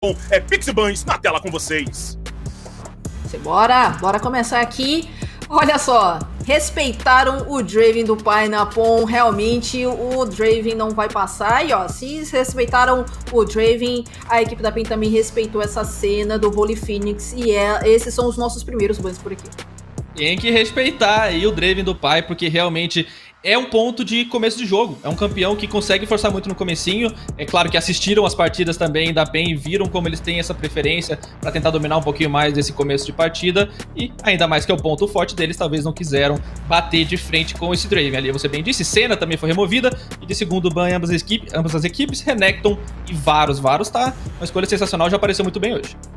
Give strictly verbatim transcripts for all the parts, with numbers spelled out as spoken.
Bom, é Pixibans na tela com vocês. Bora, bora começar aqui. Olha só, respeitaram o Draven do Pineapon, realmente o Draven não vai passar. E ó, se respeitaram o Draven, a equipe da P E N também respeitou essa cena do Holy Phoenix. E é, esses são os nossos primeiros bans por aqui. Tem que respeitar aí o Draven do Pai, porque realmente é um ponto de começo de jogo. É um campeão que consegue forçar muito no comecinho. É claro que assistiram as partidas também da P E N e viram como eles têm essa preferência para tentar dominar um pouquinho mais desse começo de partida. E ainda mais que é o ponto forte deles, talvez não quiseram bater de frente com esse Draven. Ali você bem disse, Senna também foi removida. E de segundo ban ambas as equipes, ambas as equipes Renekton e Varus. Varus tá uma escolha sensacional, já apareceu muito bem hoje.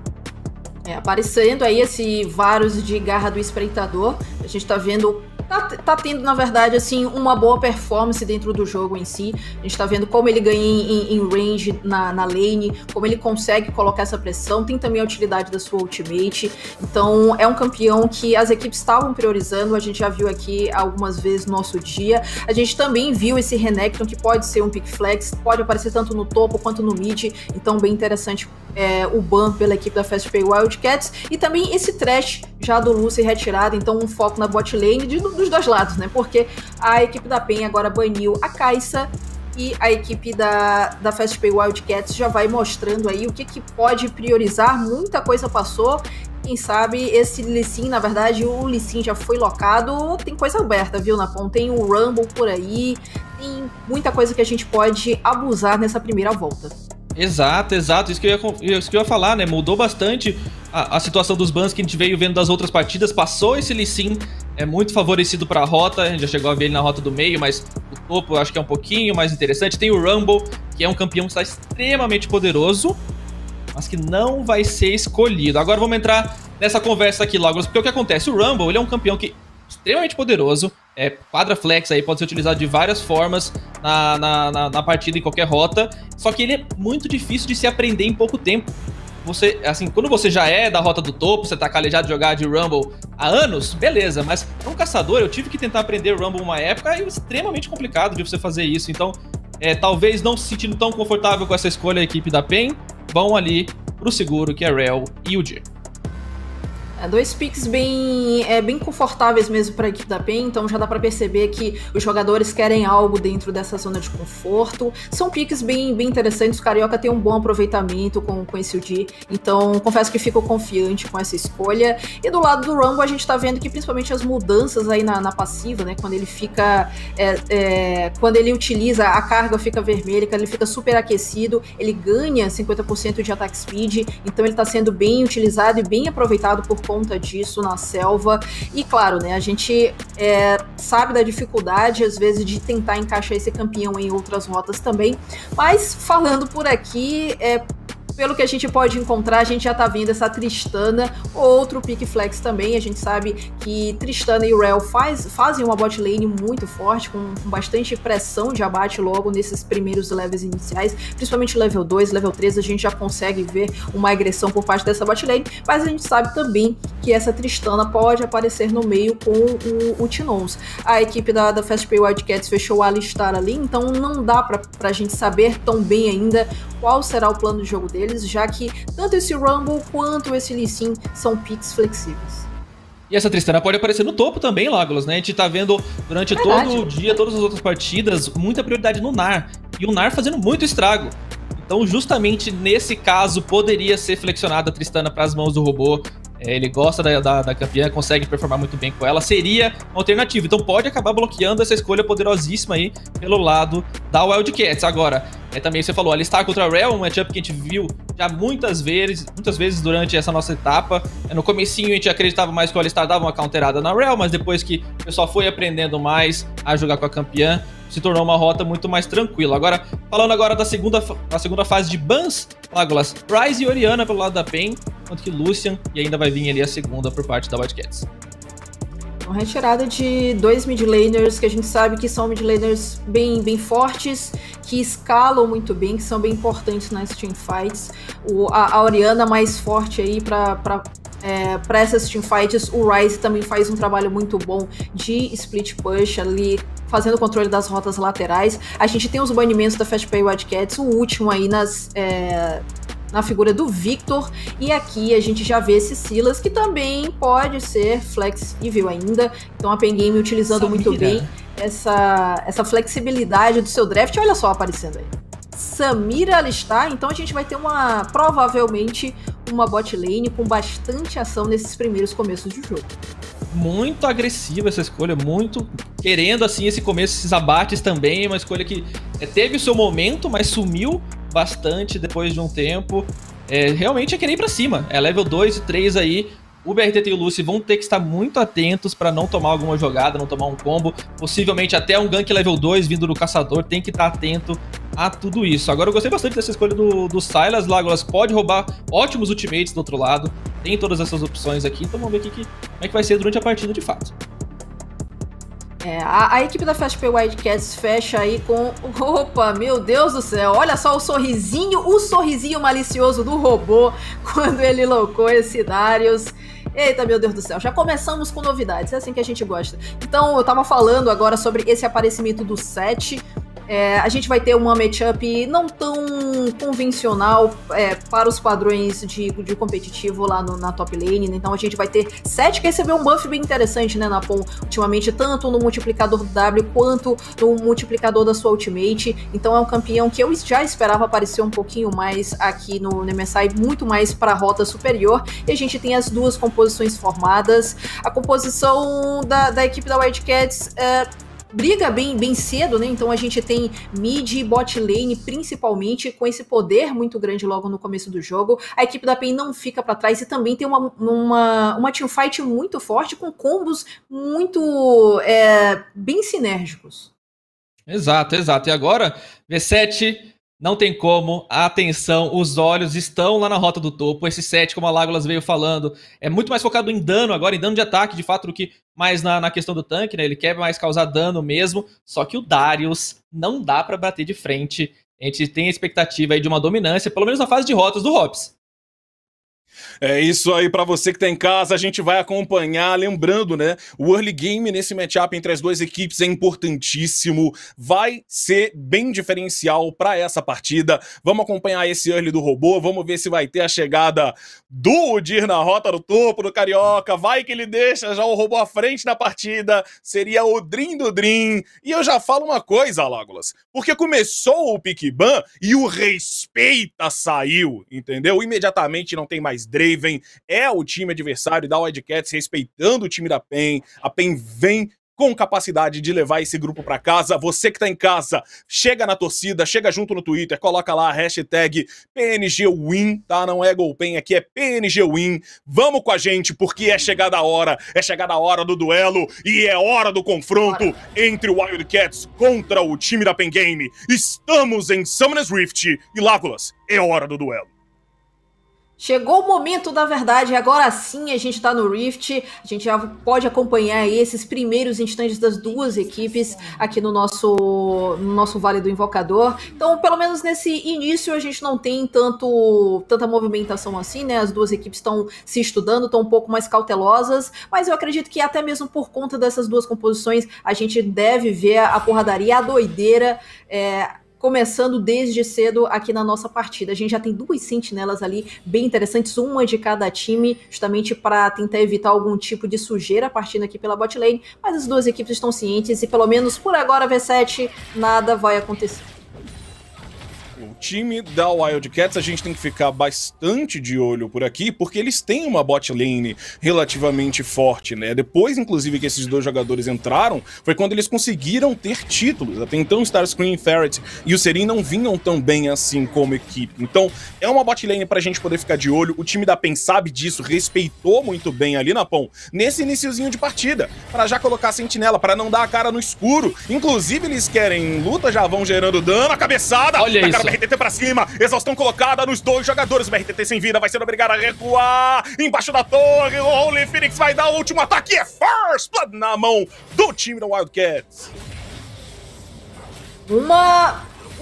É, aparecendo aí esse Varus de Garra do Espreitador. A gente tá vendo... Tá, tá tendo, na verdade, assim, uma boa performance dentro do jogo em si. A gente tá vendo como ele ganha em, em range na, na lane, como ele consegue colocar essa pressão. Tem também a utilidade da sua ultimate. Então, é um campeão que as equipes estavam priorizando. A gente já viu aqui algumas vezes no nosso dia. A gente também viu esse Renekton, que pode ser um pick flex, pode aparecer tanto no topo quanto no mid. Então, bem interessante é, o ban pela equipe da Fastpay Wildcats. E também esse trash já do Lucy retirado. Então, um foco na bot lane de dos dois lados, né? Porque a equipe da P E N agora baniu a Kai'Sa e a equipe da, da Fastpay Wildcats já vai mostrando aí o que, que pode priorizar. Muita coisa passou. Quem sabe esse Lee Sin, na verdade, o Lee Sin já foi locado. Tem coisa aberta, viu, Napon? Tem o Rumble por aí. Tem muita coisa que a gente pode abusar nessa primeira volta. Exato, exato. Isso que eu ia, isso que eu ia falar, né? Mudou bastante a, a situação dos bans que a gente veio vendo das outras partidas. Passou esse Lee Sin, é muito favorecido para a rota. A gente já chegou a ver ele na rota do meio, mas o topo eu acho que é um pouquinho mais interessante. Tem o Rumble, que é um campeão que está extremamente poderoso, mas que não vai ser escolhido. Agora vamos entrar nessa conversa aqui logo, porque o que acontece? O Rumble, ele é um campeão que extremamente poderoso, é quadra flex aí, pode ser utilizado de várias formas na, na, na, na partida, em qualquer rota, só que ele é muito difícil de se aprender em pouco tempo. Você, assim, quando você já é da rota do topo, você tá calejado de jogar de Rumble há anos, beleza, mas para um caçador eu tive que tentar aprender Rumble uma época e é extremamente complicado de você fazer isso, então é, talvez não se sentindo tão confortável com essa escolha a equipe da P E N, vão ali pro seguro, que é Rell e o G. É, dois picks bem, é, bem confortáveis mesmo para a equipe da P E N, então já dá para perceber que os jogadores querem algo dentro dessa zona de conforto. São picks bem, bem interessantes, o Carioca tem um bom aproveitamento com, com esse U D, então confesso que fico confiante com essa escolha. E do lado do Rumble a gente tá vendo que principalmente as mudanças aí na, na passiva, né, quando ele fica, é, é, quando ele utiliza a carga fica vermelha, quando ele fica super aquecido, ele ganha cinquenta por cento de ataque speed, então ele tá sendo bem utilizado e bem aproveitado por conta disso na selva. E claro, né, a gente é, sabe da dificuldade às vezes de tentar encaixar esse campeão em outras rotas também, mas falando por aqui, é, pelo que a gente pode encontrar, a gente já tá vendo essa Tristana, outro pick flex também. A gente sabe que Tristana e o Rell faz, fazem uma bot lane muito forte, com, com bastante pressão de abate logo nesses primeiros levels iniciais, principalmente level dois, level três, a gente já consegue ver uma agressão por parte dessa bot lane, mas a gente sabe também que essa Tristana pode aparecer no meio com o, o Tinons. A equipe da, da Fastpay Wildcats fechou a Alistar ali, então não dá pra, pra gente saber tão bem ainda qual será o plano de jogo deles, já que tanto esse Rumble quanto esse Lee Sin são picks flexíveis. E essa Tristana pode aparecer no topo também, Legolas, né? A gente tá vendo durante Verdade. todo o dia, todas as outras partidas, muita prioridade no Gnar. E o Gnar fazendo muito estrago. Então, justamente nesse caso, poderia ser flexionada a Tristana para as mãos do robô. É, ele gosta da, da, da campeã, consegue performar muito bem com ela, seria uma alternativa. Então pode acabar bloqueando essa escolha poderosíssima aí pelo lado da Wildcats. Agora, é, também você falou, Alistar contra a Rell, um matchup que a gente viu já muitas vezes, muitas vezes durante essa nossa etapa. É, no comecinho a gente acreditava mais que o Alistar dava uma counterada na Rell, mas depois que o pessoal foi aprendendo mais a jogar com a campeã, se tornou uma rota muito mais tranquila. Agora, falando agora da segunda, da segunda fase de bans, Legolas, Ryze e Orianna pelo lado da P E N, enquanto que Lucian, e ainda vai vir ali a segunda por parte da Wildcats. Uma retirada de dois mid laners que a gente sabe que são mid laners bem, bem fortes, que escalam muito bem, que são bem importantes nas teamfights. O, a, a Orianna mais forte aí para É, para essas teamfights. O Ryze também faz um trabalho muito bom de split push ali, fazendo o controle das rotas laterais. A gente tem os banimentos da Fastpay Wildcats, o último aí nas, é, na figura do Victor, e aqui a gente já vê esse Silas, que também pode ser flexível ainda, então a Pen Game utilizando Samira. muito bem essa, essa flexibilidade do seu draft. Olha só aparecendo aí. Samira alistar, então a gente vai ter uma, provavelmente, uma bot lane com bastante ação nesses primeiros começos de jogo. Muito agressiva essa escolha, muito querendo assim esse começo, esses abates também, uma escolha que é, teve o seu momento, mas sumiu bastante depois de um tempo. É, realmente é querer ir pra cima, é level dois e três aí. O B R T T e o Lucy vão ter que estar muito atentos para não tomar alguma jogada, não tomar um combo. Possivelmente até um gank level dois vindo do caçador, tem que estar atento a tudo isso. Agora eu gostei bastante dessa escolha do, do Sylas. Legolas pode roubar ótimos ultimates do outro lado. Tem todas essas opções aqui, então vamos ver aqui que, como é que vai ser durante a partida de fato. É, a, a equipe da Fastpay Wildcats fecha aí com... Opa, meu Deus do céu, olha só o sorrisinho, o sorrisinho malicioso do robô quando ele loucou esse Darius. Eita, meu Deus do céu, já começamos com novidades, é assim que a gente gosta. Então, eu tava falando agora sobre esse aparecimento do Sett. É, a gente vai ter uma matchup não tão convencional é, para os padrões de, de competitivo lá no, na top lane, então a gente vai ter Sett, que recebeu um buff bem interessante, né, na Pon, ultimamente, tanto no multiplicador do W quanto no multiplicador da sua ultimate. Então é um campeão que eu já esperava aparecer um pouquinho mais aqui no, no M S I, muito mais para a rota superior, e a gente tem as duas composições formadas. A composição da, da equipe da Wildcats é, briga bem, bem cedo, né? Então a gente tem mid e bot lane, principalmente, com esse poder muito grande logo no começo do jogo. A equipe da Pen não fica para trás e também tem uma, uma, uma teamfight muito forte, com combos muito é, bem sinérgicos. Exato, exato. E agora, V sete... não tem como, a atenção, os olhos estão lá na rota do topo. Esse set, como a Legolas veio falando, é muito mais focado em dano agora, em dano de ataque, de fato, do que mais na, na questão do tanque, né? Ele quer mais causar dano mesmo, só que o Darius não dá pra bater de frente. A gente tem a expectativa aí de uma dominância, pelo menos na fase de rotas do Hops. É isso aí, pra você que tá em casa, a gente vai acompanhar, lembrando, né, o early game nesse matchup entre as duas equipes é importantíssimo, vai ser bem diferencial pra essa partida. Vamos acompanhar esse early do robô, vamos ver se vai ter a chegada do Udyr na rota do topo do Carioca, vai que ele deixa já o robô à frente na partida, seria o Dream do Dream. E eu já falo uma coisa, Legolas, porque começou o pick ban e o respeita saiu, entendeu? Imediatamente não tem mais Draven, é o time adversário da Wildcats respeitando o time da Pen. A Pen vem com capacidade de levar esse grupo pra casa. Você que tá em casa, chega na torcida, chega junto no Twitter, coloca lá a hashtag P N G Win, tá? Não é GoPen, aqui é P N G Win. Vamos com a gente, porque é chegada a hora, é chegada a hora do duelo e é hora do confronto entre o Wildcats contra o time da Pen Game. Estamos em Summoner's Rift e Legolas, é hora do duelo. Chegou o momento da verdade, agora sim a gente tá no Rift, a gente já pode acompanhar aí esses primeiros instantes das duas equipes aqui no nosso, no nosso Vale do Invocador. Então, pelo menos nesse início, a gente não tem tanto, tanta movimentação assim, né? As duas equipes estão se estudando, estão um pouco mais cautelosas, mas eu acredito que até mesmo por conta dessas duas composições, a gente deve ver a porradaria, a doideira, é, começando desde cedo aqui na nossa partida. A gente já tem duas sentinelas ali bem interessantes, uma de cada time, justamente para tentar evitar algum tipo de sujeira partindo aqui pela bot lane, mas as duas equipes estão cientes e pelo menos por agora, V sete, nada vai acontecer. O time da Wildcats a gente tem que ficar bastante de olho por aqui, porque eles têm uma bot lane relativamente forte, né? Depois, inclusive, que esses dois jogadores entraram, foi quando eles conseguiram ter títulos. Até então, Starscream, Ferret e o Serin não vinham tão bem assim como equipe. Então, é uma bot lane pra gente poder ficar de olho. O time da Pen sabe disso, respeitou muito bem ali na Pon, nesse iniciozinho de partida, pra já colocar a sentinela, pra não dar a cara no escuro. Inclusive, eles querem luta, já vão gerando dano, a cabeçada. Olha isso. B R T T pra cima, exaustão colocada nos dois jogadores, o B R T T sem vida, vai ser obrigado a recuar, embaixo da torre, o Holy Phoenix vai dar o último ataque, é First Blood na mão do time da Wildcats. Uma... Um...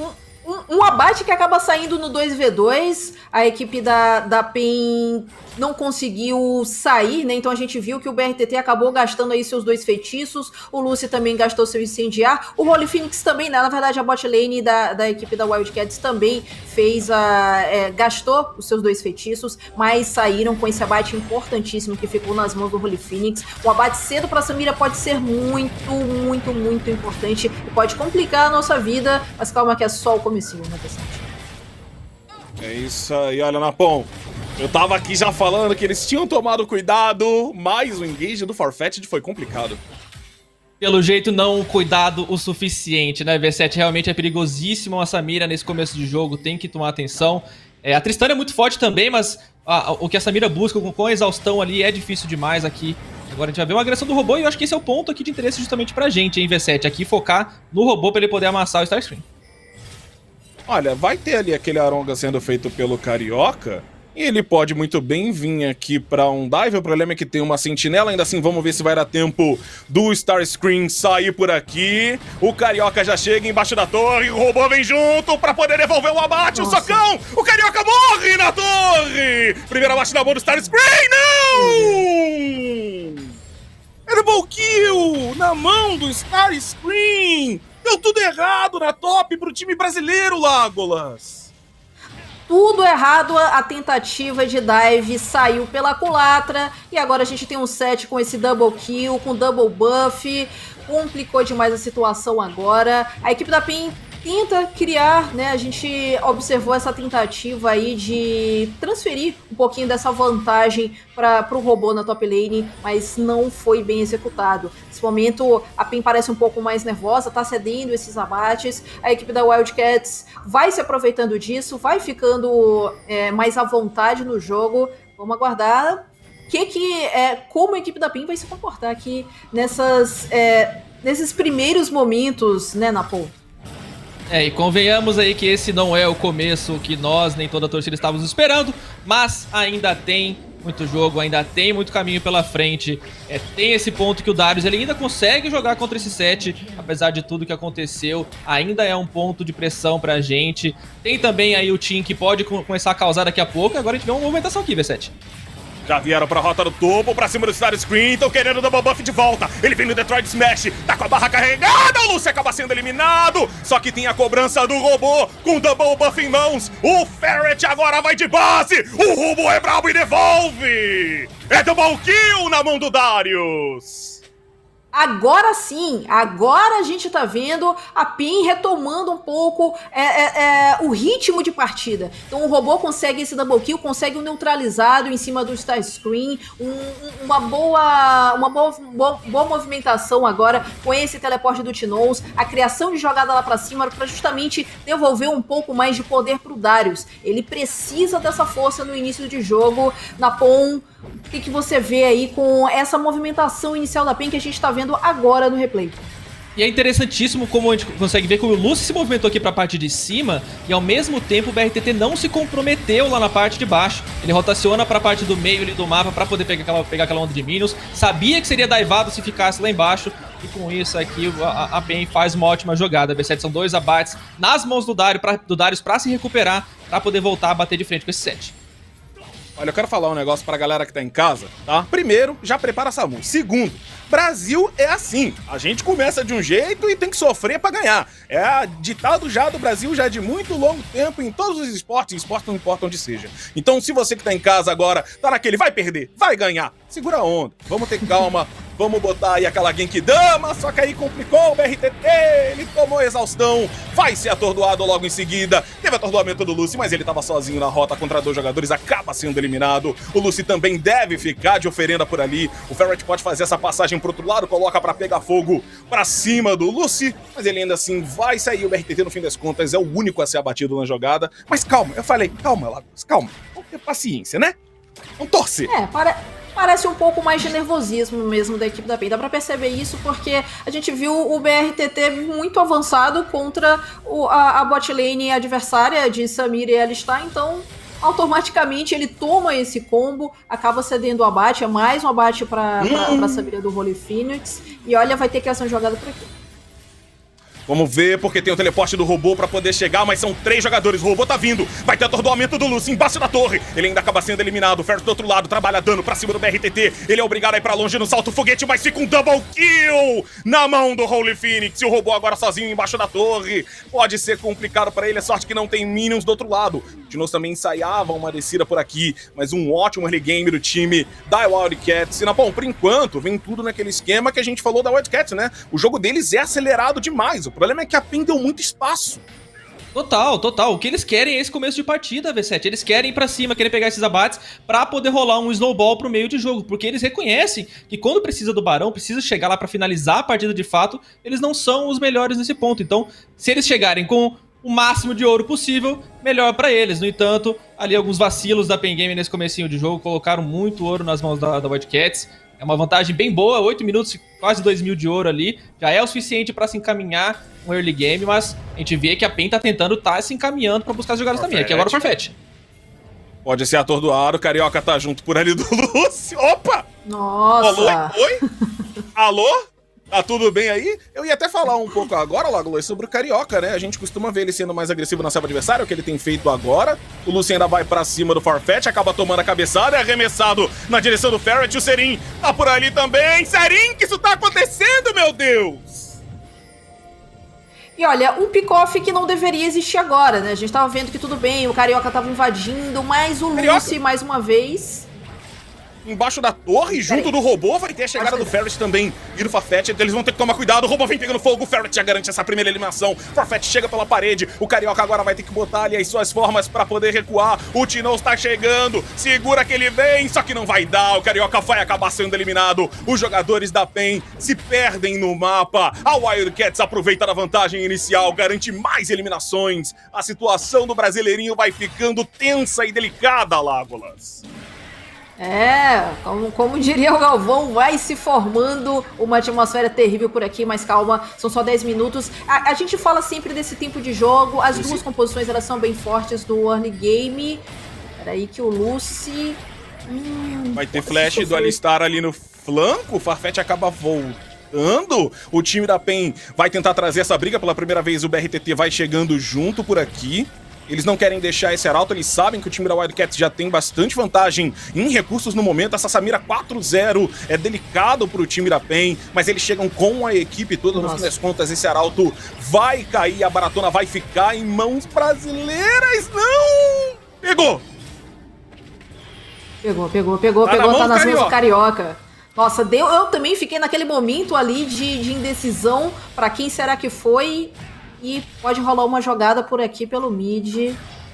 Um, um abate que acaba saindo no dois v dois, a equipe da, da P E N não conseguiu sair, né? Então a gente viu que o B R T T acabou gastando aí seus dois feitiços, o Lucy também gastou seu incendiar, o Holy Phoenix também, né? Na verdade a bot lane da, da equipe da Wildcats também fez a... É, gastou os seus dois feitiços, mas saíram com esse abate importantíssimo que ficou nas mãos do Holy Phoenix. O abate cedo pra Samira pode ser muito, muito, muito importante e pode complicar a nossa vida, mas calma que é só o comecinho, né, pessoal? É isso aí, olha, Napom. Eu tava aqui já falando que eles tinham tomado cuidado, mas o engage do Farfetch'd foi complicado. Pelo jeito, não cuidado o suficiente, né? V sete realmente é perigosíssimo a Samira nesse começo de jogo, tem que tomar atenção. É, a Tristana é muito forte também, mas a, a, o que a Samira busca com, com a exaustão ali é difícil demais aqui. Agora a gente vai ver uma agressão do robô e eu acho que esse é o ponto aqui de interesse justamente pra gente, hein, V sete. Aqui focar no robô pra ele poder amassar o Starscream. Olha, vai ter ali aquele Aronga sendo feito pelo Carioca, e ele pode muito bem vir aqui pra um dive. O problema é que tem uma sentinela, ainda assim vamos ver se vai dar tempo do Starscream sair por aqui. O Carioca já chega embaixo da torre, o robô vem junto pra poder devolver o abate, Nossa. o socão! O Carioca morre na torre! Primeiro abate na mão do Starscream, não! Double kill na mão do Starscream! Deu tudo errado na top pro time brasileiro, Legolas! Tudo errado, a tentativa de dive saiu pela culatra e agora a gente tem um set com esse double kill, com double buff, complicou demais a situação agora. A equipe da P E N tenta criar, né, a gente observou essa tentativa aí de transferir um pouquinho dessa vantagem para o robô na top lane, mas não foi bem executado. Nesse momento a P E N parece um pouco mais nervosa, tá cedendo esses abates, a equipe da Wildcats vai se aproveitando disso, vai ficando é, mais à vontade no jogo. Vamos aguardar que que, é, como a equipe da P E N vai se comportar aqui nessas, é, nesses primeiros momentos, né, Napom? É, e convenhamos aí que esse não é o começo que nós, nem toda a torcida, estávamos esperando, mas ainda tem muito jogo, ainda tem muito caminho pela frente. É, tem esse ponto que o Darius ele ainda consegue jogar contra esse set, apesar de tudo que aconteceu, ainda é um ponto de pressão pra gente. Tem também aí o Tim que pode começar a causar daqui a pouco, agora a gente vê uma movimentação aqui, V sete. Já vieram pra rota do topo, pra cima do Starscream, estão querendo o double buff de volta. Ele vem no Detroit Smash, tá com a barra carregada, o Lucy acaba sendo eliminado. Só que tem a cobrança do robô com o double buff em mãos. O Ferret agora vai de base, o robô é brabo e devolve. É double kill na mão do Darius. Agora sim, agora a gente tá vendo a P E N retomando um pouco é, é, é, o ritmo de partida. Então o robô consegue esse double kill, consegue um neutralizado em cima do Starscream, um, uma, boa, uma boa, boa, boa movimentação agora com esse teleporte do T-Nose, a criação de jogada lá pra cima para justamente devolver um pouco mais de poder pro Darius. Ele precisa dessa força no início de jogo. Napom, o que, que você vê aí com essa movimentação inicial da P E N que a gente tá vendo agora no replay? E é interessantíssimo como a gente consegue ver que o Lucy se movimentou aqui pra parte de cima e ao mesmo tempo o B R T T não se comprometeu lá na parte de baixo. Ele rotaciona pra parte do meio ali do mapa pra poder pegar aquela, pegar aquela onda de minions. Sabia que seria daivado se ficasse lá embaixo e com isso aqui a, a P E N faz uma ótima jogada. V sete são dois abates nas mãos do Darius pra, do Darius pra se recuperar, pra poder voltar a bater de frente com esse set. Olha, eu quero falar um negócio pra galera que tá em casa, tá? Primeiro, já prepara a Samu. Segundo, Brasil é assim. A gente começa de um jeito e tem que sofrer pra ganhar. É ditado já do Brasil já de muito longo tempo em todos os esportes. Esportes não importa onde seja. Então, se você que tá em casa agora, tá naquele vai perder, vai ganhar, segura a onda. Vamos ter calma. Vamos botar aí aquela Genkidama, só que aí complicou o B R T T, ele tomou exaustão, vai ser atordoado logo em seguida. Teve atordoamento do Lucy, mas ele tava sozinho na rota contra dois jogadores, acaba sendo eliminado. O Lucy também deve ficar de oferenda por ali. O Ferret pode fazer essa passagem pro outro lado, coloca pra pegar fogo pra cima do Lucy, mas ele ainda assim vai sair. O B R T T, no fim das contas, é o único a ser abatido na jogada. Mas calma, eu falei, calma, Lagos, calma. Vamos ter paciência, né? Vamos torcer. É, para... Parece um pouco mais de nervosismo mesmo da equipe da P E N. Dá pra perceber isso porque a gente viu o B R T T muito avançado contra o, a, a bot lane adversária de Samira e Alistar, então automaticamente ele toma esse combo, acaba cedendo o abate, é mais um abate pra, pra, pra Samira do Holy Phoenix, e olha, vai ter criação de jogada por aqui. Vamos ver, porque tem o teleporte do robô pra poder chegar, mas são três jogadores. O robô tá vindo. Vai ter atordoamento do Lúcio embaixo da torre. Ele ainda acaba sendo eliminado. O Ferret do outro lado trabalha dano pra cima do B R T T. Ele é obrigado a ir pra longe no salto foguete, mas fica um double kill na mão do Holy Phoenix. E o robô agora sozinho embaixo da torre. Pode ser complicado pra ele. É sorte que não tem minions do outro lado. O Tinoz também ensaiava uma descida por aqui, mas um ótimo early game do time da Wildcats. E, na, bom, por enquanto, vem tudo naquele esquema que a gente falou da Wildcats, né? O jogo deles é acelerado demais. O problema é que a PEN deu muito espaço. Total, total. O que eles querem é esse começo de partida, V sete. Eles querem ir pra cima, querem pegar esses abates pra poder rolar um snowball pro meio de jogo, porque eles reconhecem que quando precisa do Barão, precisa chegar lá pra finalizar a partida de fato, eles não são os melhores nesse ponto. Então, se eles chegarem com o máximo de ouro possível, melhor pra eles. No entanto, ali alguns vacilos da PEN Game nesse comecinho de jogo colocaram muito ouro nas mãos da, da Wildcats. É uma vantagem bem boa, oito minutos, quase dois mil de ouro ali. Já é o suficiente pra se encaminhar um early game, mas a gente vê que a PEN tá tentando tá se encaminhando pra buscar as jogadas também. Aqui agora o Farfetch. Pode ser atordoado, o Carioca tá junto por ali do Lúcio. Opa! Nossa! Alô? Oi? Alô? Tá tudo bem aí? Eu ia até falar um pouco agora, Legolas, sobre o Carioca, né? A gente costuma ver ele sendo mais agressivo na selva adversária, o que ele tem feito agora. O Lúcio ainda vai pra cima do Farfetch, acaba tomando a cabeçada, é arremessado na direção do Ferret. O Serin tá por ali também. Serin, que isso tá acontecendo, meu Deus? E olha, um pick-off que não deveria existir agora, né? A gente tava vendo que tudo bem, o Carioca tava invadindo, mas o Lúcio, mais uma vez... Embaixo da torre, junto do robô, vai ter a chegada do Ferret também e do Farfetch. Eles vão ter que tomar cuidado. O robô vem pegando fogo. O Ferret já garante essa primeira eliminação. Farfetch chega pela parede. O Carioca agora vai ter que botar ali as suas formas pra poder recuar. O Tinoz tá chegando. Segura que ele vem. Só que não vai dar. O Carioca vai acabar sendo eliminado. Os jogadores da PEN se perdem no mapa. A Wildcats aproveita da vantagem inicial. Garante mais eliminações. A situação do Brasileirinho vai ficando tensa e delicada, Legolas. É, como, como diria o Galvão, vai se formando uma atmosfera terrível por aqui, mas calma, são só dez minutos. A, a gente fala sempre desse tempo de jogo, as Lucy. duas composições elas são bem fortes do early game. Peraí que o Lucy... Hum, vai ter flash do Alistar ali no flanco, o Farfetch acaba voltando. O time da PEN vai tentar trazer essa briga pela primeira vez, o B R T T vai chegando junto por aqui. Eles não querem deixar esse arauto, eles sabem que o time da Wildcats já tem bastante vantagem em recursos no momento. Essa Samira quatro zero é delicado pro time da PEN, mas eles chegam com a equipe toda. No Nossa. fim das contas, esse arauto vai cair, a baratona vai ficar em mãos brasileiras. Não! Pegou! Pegou, pegou, pegou, tá pegou, na tá nas mãos do Carioca. Nossa, deu, eu também fiquei naquele momento ali de, de indecisão pra quem será que foi. E pode rolar uma jogada por aqui pelo mid.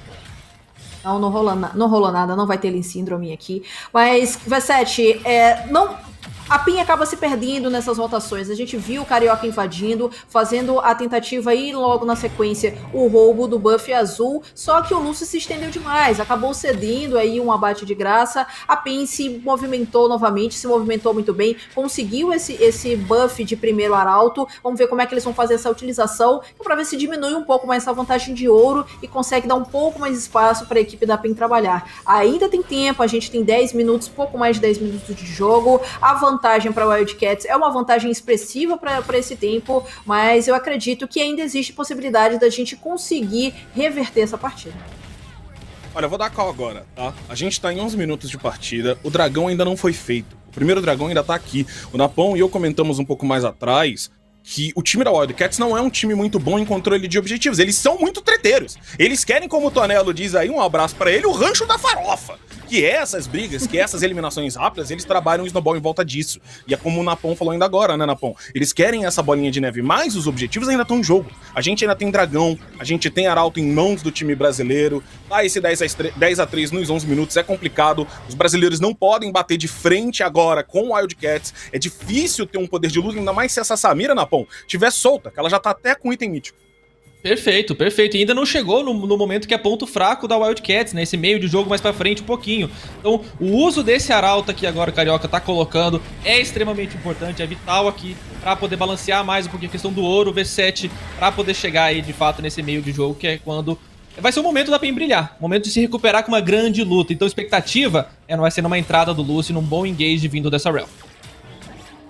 Não, não rolou, não rolou nada, não vai ter Lin Syndrome aqui. Mas, V sete, é, não... A PEN acaba se perdendo nessas rotações. A gente viu o Carioca invadindo, fazendo a tentativa e logo na sequência o roubo do buff azul, só que o Lúcio se estendeu demais, acabou cedendo aí um abate de graça. A PEN se movimentou novamente, se movimentou muito bem, conseguiu esse, esse buff de primeiro arauto. Vamos ver como é que eles vão fazer essa utilização, para ver se diminui um pouco mais essa vantagem de ouro e consegue dar um pouco mais de espaço para a equipe da PEN trabalhar. Ainda tem tempo, a gente tem dez minutos, pouco mais de dez minutos de jogo. A vantagem para a Wildcats é uma vantagem expressiva para esse tempo, mas eu acredito que ainda existe possibilidade da gente conseguir reverter essa partida. Olha, eu vou dar call agora, tá? A gente tá em onze minutos de partida, o dragão ainda não foi feito. O primeiro dragão ainda tá aqui. O Napão e eu comentamos um pouco mais atrás que o time da Wildcats não é um time muito bom em controle de objetivos. Eles são muito treteiros. Eles querem, como o Tonelo diz aí, um abraço pra ele, o rancho da farofa. Que é essas brigas, que essas eliminações rápidas, eles trabalham o snowball em volta disso. E é como o Napão falou ainda agora, né, Napão? Eles querem essa bolinha de neve, mas os objetivos ainda estão em jogo. A gente ainda tem dragão, a gente tem arauto em mãos do time brasileiro. Ah, esse dez a três nos onze minutos é complicado. Os brasileiros não podem bater de frente agora com o Wildcats. É difícil ter um poder de luta, ainda mais se essa Samira, Napão, tiver solta, que ela já tá até com item mítico. Perfeito, perfeito. E ainda não chegou no, no momento que é ponto fraco da Wildcats, né? Esse meio de jogo mais pra frente um pouquinho. Então, o uso desse arauto aqui agora o Carioca tá colocando é extremamente importante, é vital aqui pra poder balancear mais um pouquinho a questão do ouro, V sete, pra poder chegar aí de fato nesse meio de jogo, que é quando... Vai ser o momento da PEN brilhar, o momento de se recuperar com uma grande luta. Então, a expectativa é não vai ser numa entrada do Lúcio, num bom engage vindo dessa rel.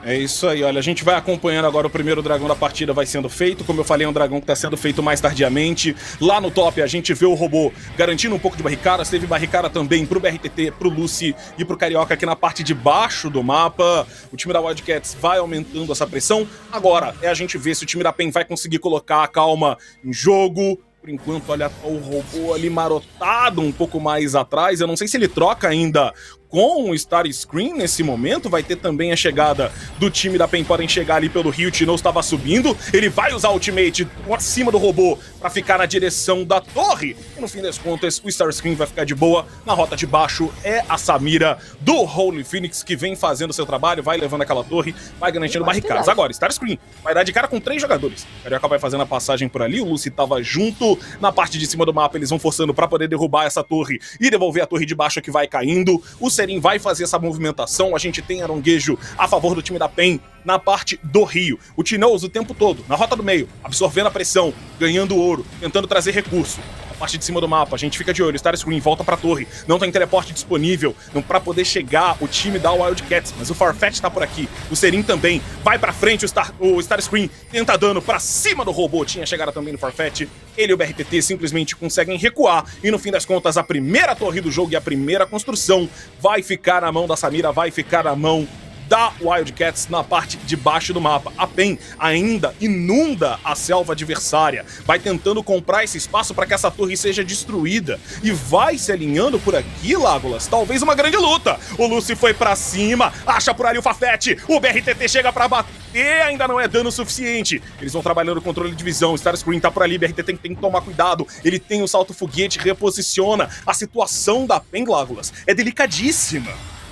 É isso aí, olha, a gente vai acompanhando agora o primeiro dragão da partida vai sendo feito, como eu falei, é um dragão que tá sendo feito mais tardiamente. Lá no top a gente vê o robô garantindo um pouco de barricadas, teve barricada também pro B R T T, pro Lucy e pro Carioca aqui na parte de baixo do mapa. O time da Wildcats vai aumentando essa pressão, agora é a gente ver se o time da PEN vai conseguir colocar a calma em jogo. Por enquanto, olha o robô ali marotado um pouco mais atrás, eu não sei se ele troca ainda com o Star Screen nesse momento, vai ter também a chegada do time da PEN, podem chegar ali pelo Rio, o Tino estava subindo, ele vai usar o ultimate acima do robô para ficar na direção da torre, e no fim das contas o Star Screen vai ficar de boa, na rota de baixo é a Samira do Holy Phoenix que vem fazendo seu trabalho, vai levando aquela torre, vai garantindo barricadas. Agora, Star Screen vai dar de cara com três jogadores, o Carioca vai fazendo a passagem por ali, o Lucy tava junto, na parte de cima do mapa eles vão forçando para poder derrubar essa torre e devolver a torre de baixo que vai caindo, o Serin vai fazer essa movimentação, a gente tem aronguejo a favor do time da PEN na parte do Rio. O Tinoz o tempo todo, na rota do meio, absorvendo a pressão, ganhando ouro, tentando trazer recurso. Na parte de cima do mapa, a gente fica de olho, Star Screen volta pra torre, não tem teleporte disponível não, pra poder chegar o time da Wildcats, mas o Farfetch tá por aqui, o Serin também, vai pra frente, o Star, o Star Screen tenta dano pra cima do robô, tinha chegada também no Farfetch, ele e o B R T T simplesmente conseguem recuar, e no fim das contas a primeira torre do jogo e a primeira construção vai ficar na mão da Samira, vai ficar na mão da Wildcats na parte de baixo do mapa. A PEN ainda inunda a selva adversária, vai tentando comprar esse espaço para que essa torre seja destruída e vai se alinhando por aqui, Lágolas, talvez uma grande luta. O Lucy foi pra cima, acha por ali o Fafete, o B R T T chega pra bater, ainda não é dano suficiente. Eles vão trabalhando o controle de visão, Star Screen tá por ali, B R T T tem que tomar cuidado, ele tem o salto foguete, reposiciona. A situação da PEN, Lágolas, é delicadíssima.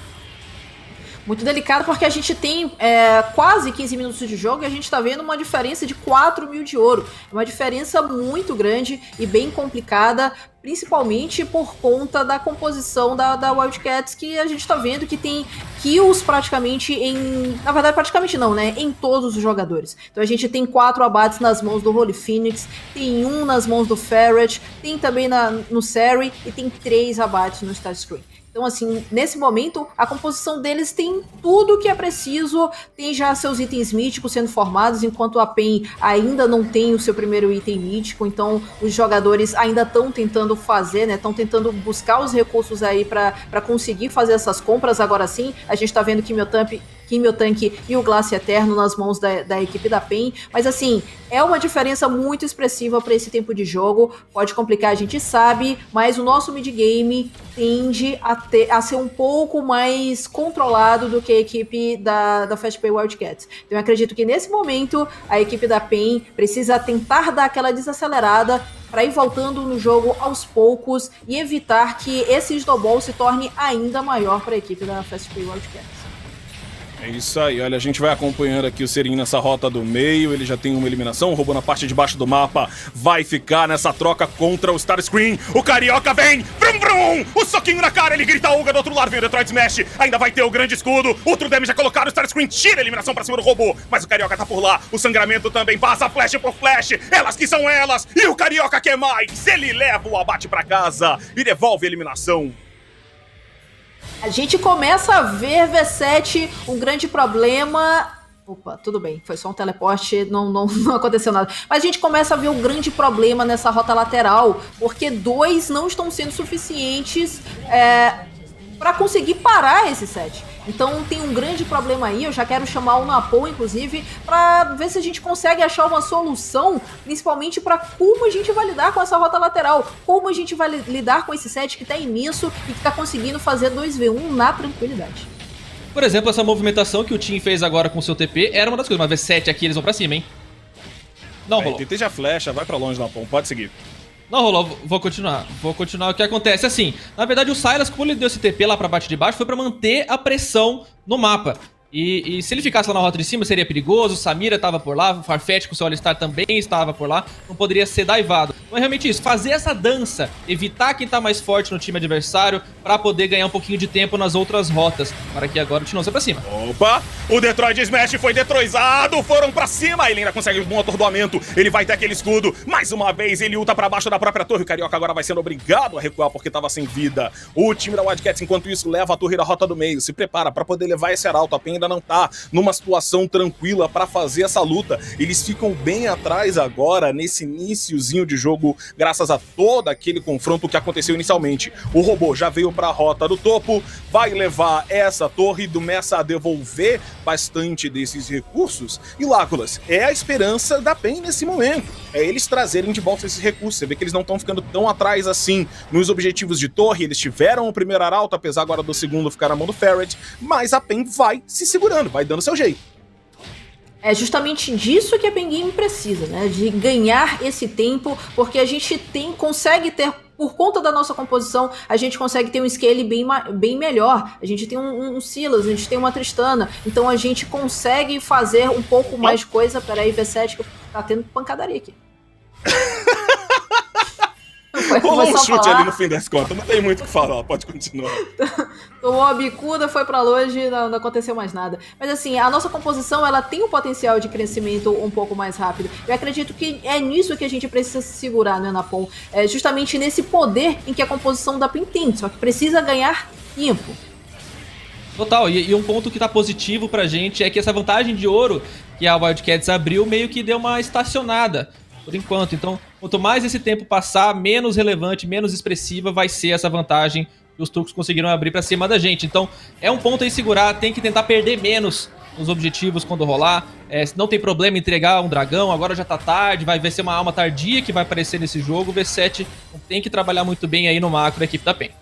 Muito delicado porque a gente tem é, quase quinze minutos de jogo e a gente tá vendo uma diferença de quatro mil de ouro. É uma diferença muito grande e bem complicada, principalmente por conta da composição da, da Wildcats, que a gente tá vendo que tem kills praticamente em... Na verdade, praticamente não, né? Em todos os jogadores. Então a gente tem quatro abates nas mãos do Holy Phoenix, tem um nas mãos do Ferret, tem também na, no Seri e tem três abates no Star Screen. Então, assim, nesse momento, a composição deles tem tudo que é preciso, tem já seus itens míticos sendo formados, enquanto a PEN ainda não tem o seu primeiro item mítico, então os jogadores ainda estão tentando fazer, né, estão tentando buscar os recursos aí para conseguir fazer essas compras. Agora sim, a gente tá vendo que meu Tamp Quimiotank e o Glace Eterno nas mãos da, da equipe da PEN, mas assim, é uma diferença muito expressiva para esse tempo de jogo, pode complicar, a gente sabe, mas o nosso mid-game tende a, ter, a ser um pouco mais controlado do que a equipe da, da FastPay Wildcats. Então eu acredito que nesse momento a equipe da PEN precisa tentar dar aquela desacelerada para ir voltando no jogo aos poucos e evitar que esse snowball se torne ainda maior para a equipe da FastPay Wildcats. É isso aí, olha, a gente vai acompanhando aqui o Serin nessa rota do meio, ele já tem uma eliminação, o robô na parte de baixo do mapa vai ficar nessa troca contra o Star Screen, o Carioca vem, vrum vrum, o soquinho na cara, ele grita Olga do outro lado, vem o Detroit Smash, ainda vai ter o grande escudo, outro damage já colocado, o Star Screen tira a eliminação pra cima do robô, mas o Carioca tá por lá, o sangramento também passa flash por flash, elas que são elas, e o Carioca quer mais, ele leva o abate pra casa e devolve a eliminação. A gente começa a ver V sete um grande problema. Opa, tudo bem, foi só um teleporte, não, não, não aconteceu nada. Mas a gente começa a ver um grande problema nessa rota lateral, porque dois não estão sendo suficientes é, para conseguir parar esse set. Então tem um grande problema aí, eu já quero chamar o Napô, inclusive, para ver se a gente consegue achar uma solução, principalmente para como a gente vai lidar com essa rota lateral, como a gente vai lidar com esse set que tá imenso e que tá conseguindo fazer dois v um na tranquilidade. Por exemplo, essa movimentação que o Team fez agora com o seu T P era uma das coisas, mas V sete aqui eles vão pra cima, hein? Não rolou. T T já flecha, vai pra longe, Napô, pode seguir. Não rolou, vou continuar, vou continuar. O que acontece assim, na verdade o Sylas, como ele deu esse T P lá pra parte de baixo, foi pra manter a pressão no mapa. E, e se ele ficasse lá na rota de cima seria perigoso, o Samira estava por lá, o Farfetch com o seu Alistar também estava por lá, não poderia ser daivado. Então é realmente isso, fazer essa dança, evitar quem tá mais forte no time adversário pra poder ganhar um pouquinho de tempo nas outras rotas, para que agora o Tinoz vai pra cima. Opa, o Detroit Smash foi detroizado, foram pra cima, ele ainda consegue um bom atordoamento, ele vai ter aquele escudo, mais uma vez ele ulta pra baixo da própria torre, o Carioca agora vai sendo obrigado a recuar porque tava sem vida. O time da Wildcats, enquanto isso, leva a torre da rota do meio, se prepara pra poder levar esse arauto, a PEN ainda não tá numa situação tranquila para fazer essa luta. Eles ficam bem atrás agora, nesse iniciozinho de jogo, graças a todo aquele confronto que aconteceu inicialmente. O robô já veio para a rota do topo, vai levar essa torre, começa a devolver bastante desses recursos. E Legolas, é a esperança da PEN nesse momento. É eles trazerem de volta esses recursos. Você vê que eles não estão ficando tão atrás assim nos objetivos de torre. Eles tiveram o primeiro arauto, apesar agora do segundo ficar na mão do Ferret, mas a PEN vai se segurando, vai dando seu jeito. É justamente disso que a PEN Game precisa, né? De ganhar esse tempo, porque a gente tem, consegue ter, por conta da nossa composição, a gente consegue ter um scale bem, bem melhor. A gente tem um, um Silas, a gente tem uma Tristana, então a gente consegue fazer um pouco mais de coisa. Peraí, V sete, que tá tendo pancadaria aqui. Rolou um chute ali no fim das contas, não tem muito o que falar, pode continuar. Tomou a bicuda, foi pra longe, não, não aconteceu mais nada. Mas assim, a nossa composição, ela tem um potencial de crescimento um pouco mais rápido. Eu acredito que é nisso que a gente precisa se segurar, né, Napom? É justamente nesse poder em que a composição da PEN tem, só que precisa ganhar tempo. Total, e, e um ponto que tá positivo pra gente é que essa vantagem de ouro que a Wildcats abriu meio que deu uma estacionada por enquanto. Então, quanto mais esse tempo passar, menos relevante, menos expressiva vai ser essa vantagem que os turcos conseguiram abrir pra cima da gente. Então, é um ponto aí segurar, tem que tentar perder menos nos objetivos quando rolar. É, não tem problema entregar um dragão, agora já tá tarde, vai, vai ser uma alma tardia que vai aparecer nesse jogo. O V sete tem que trabalhar muito bem aí no macro da equipe da PEN.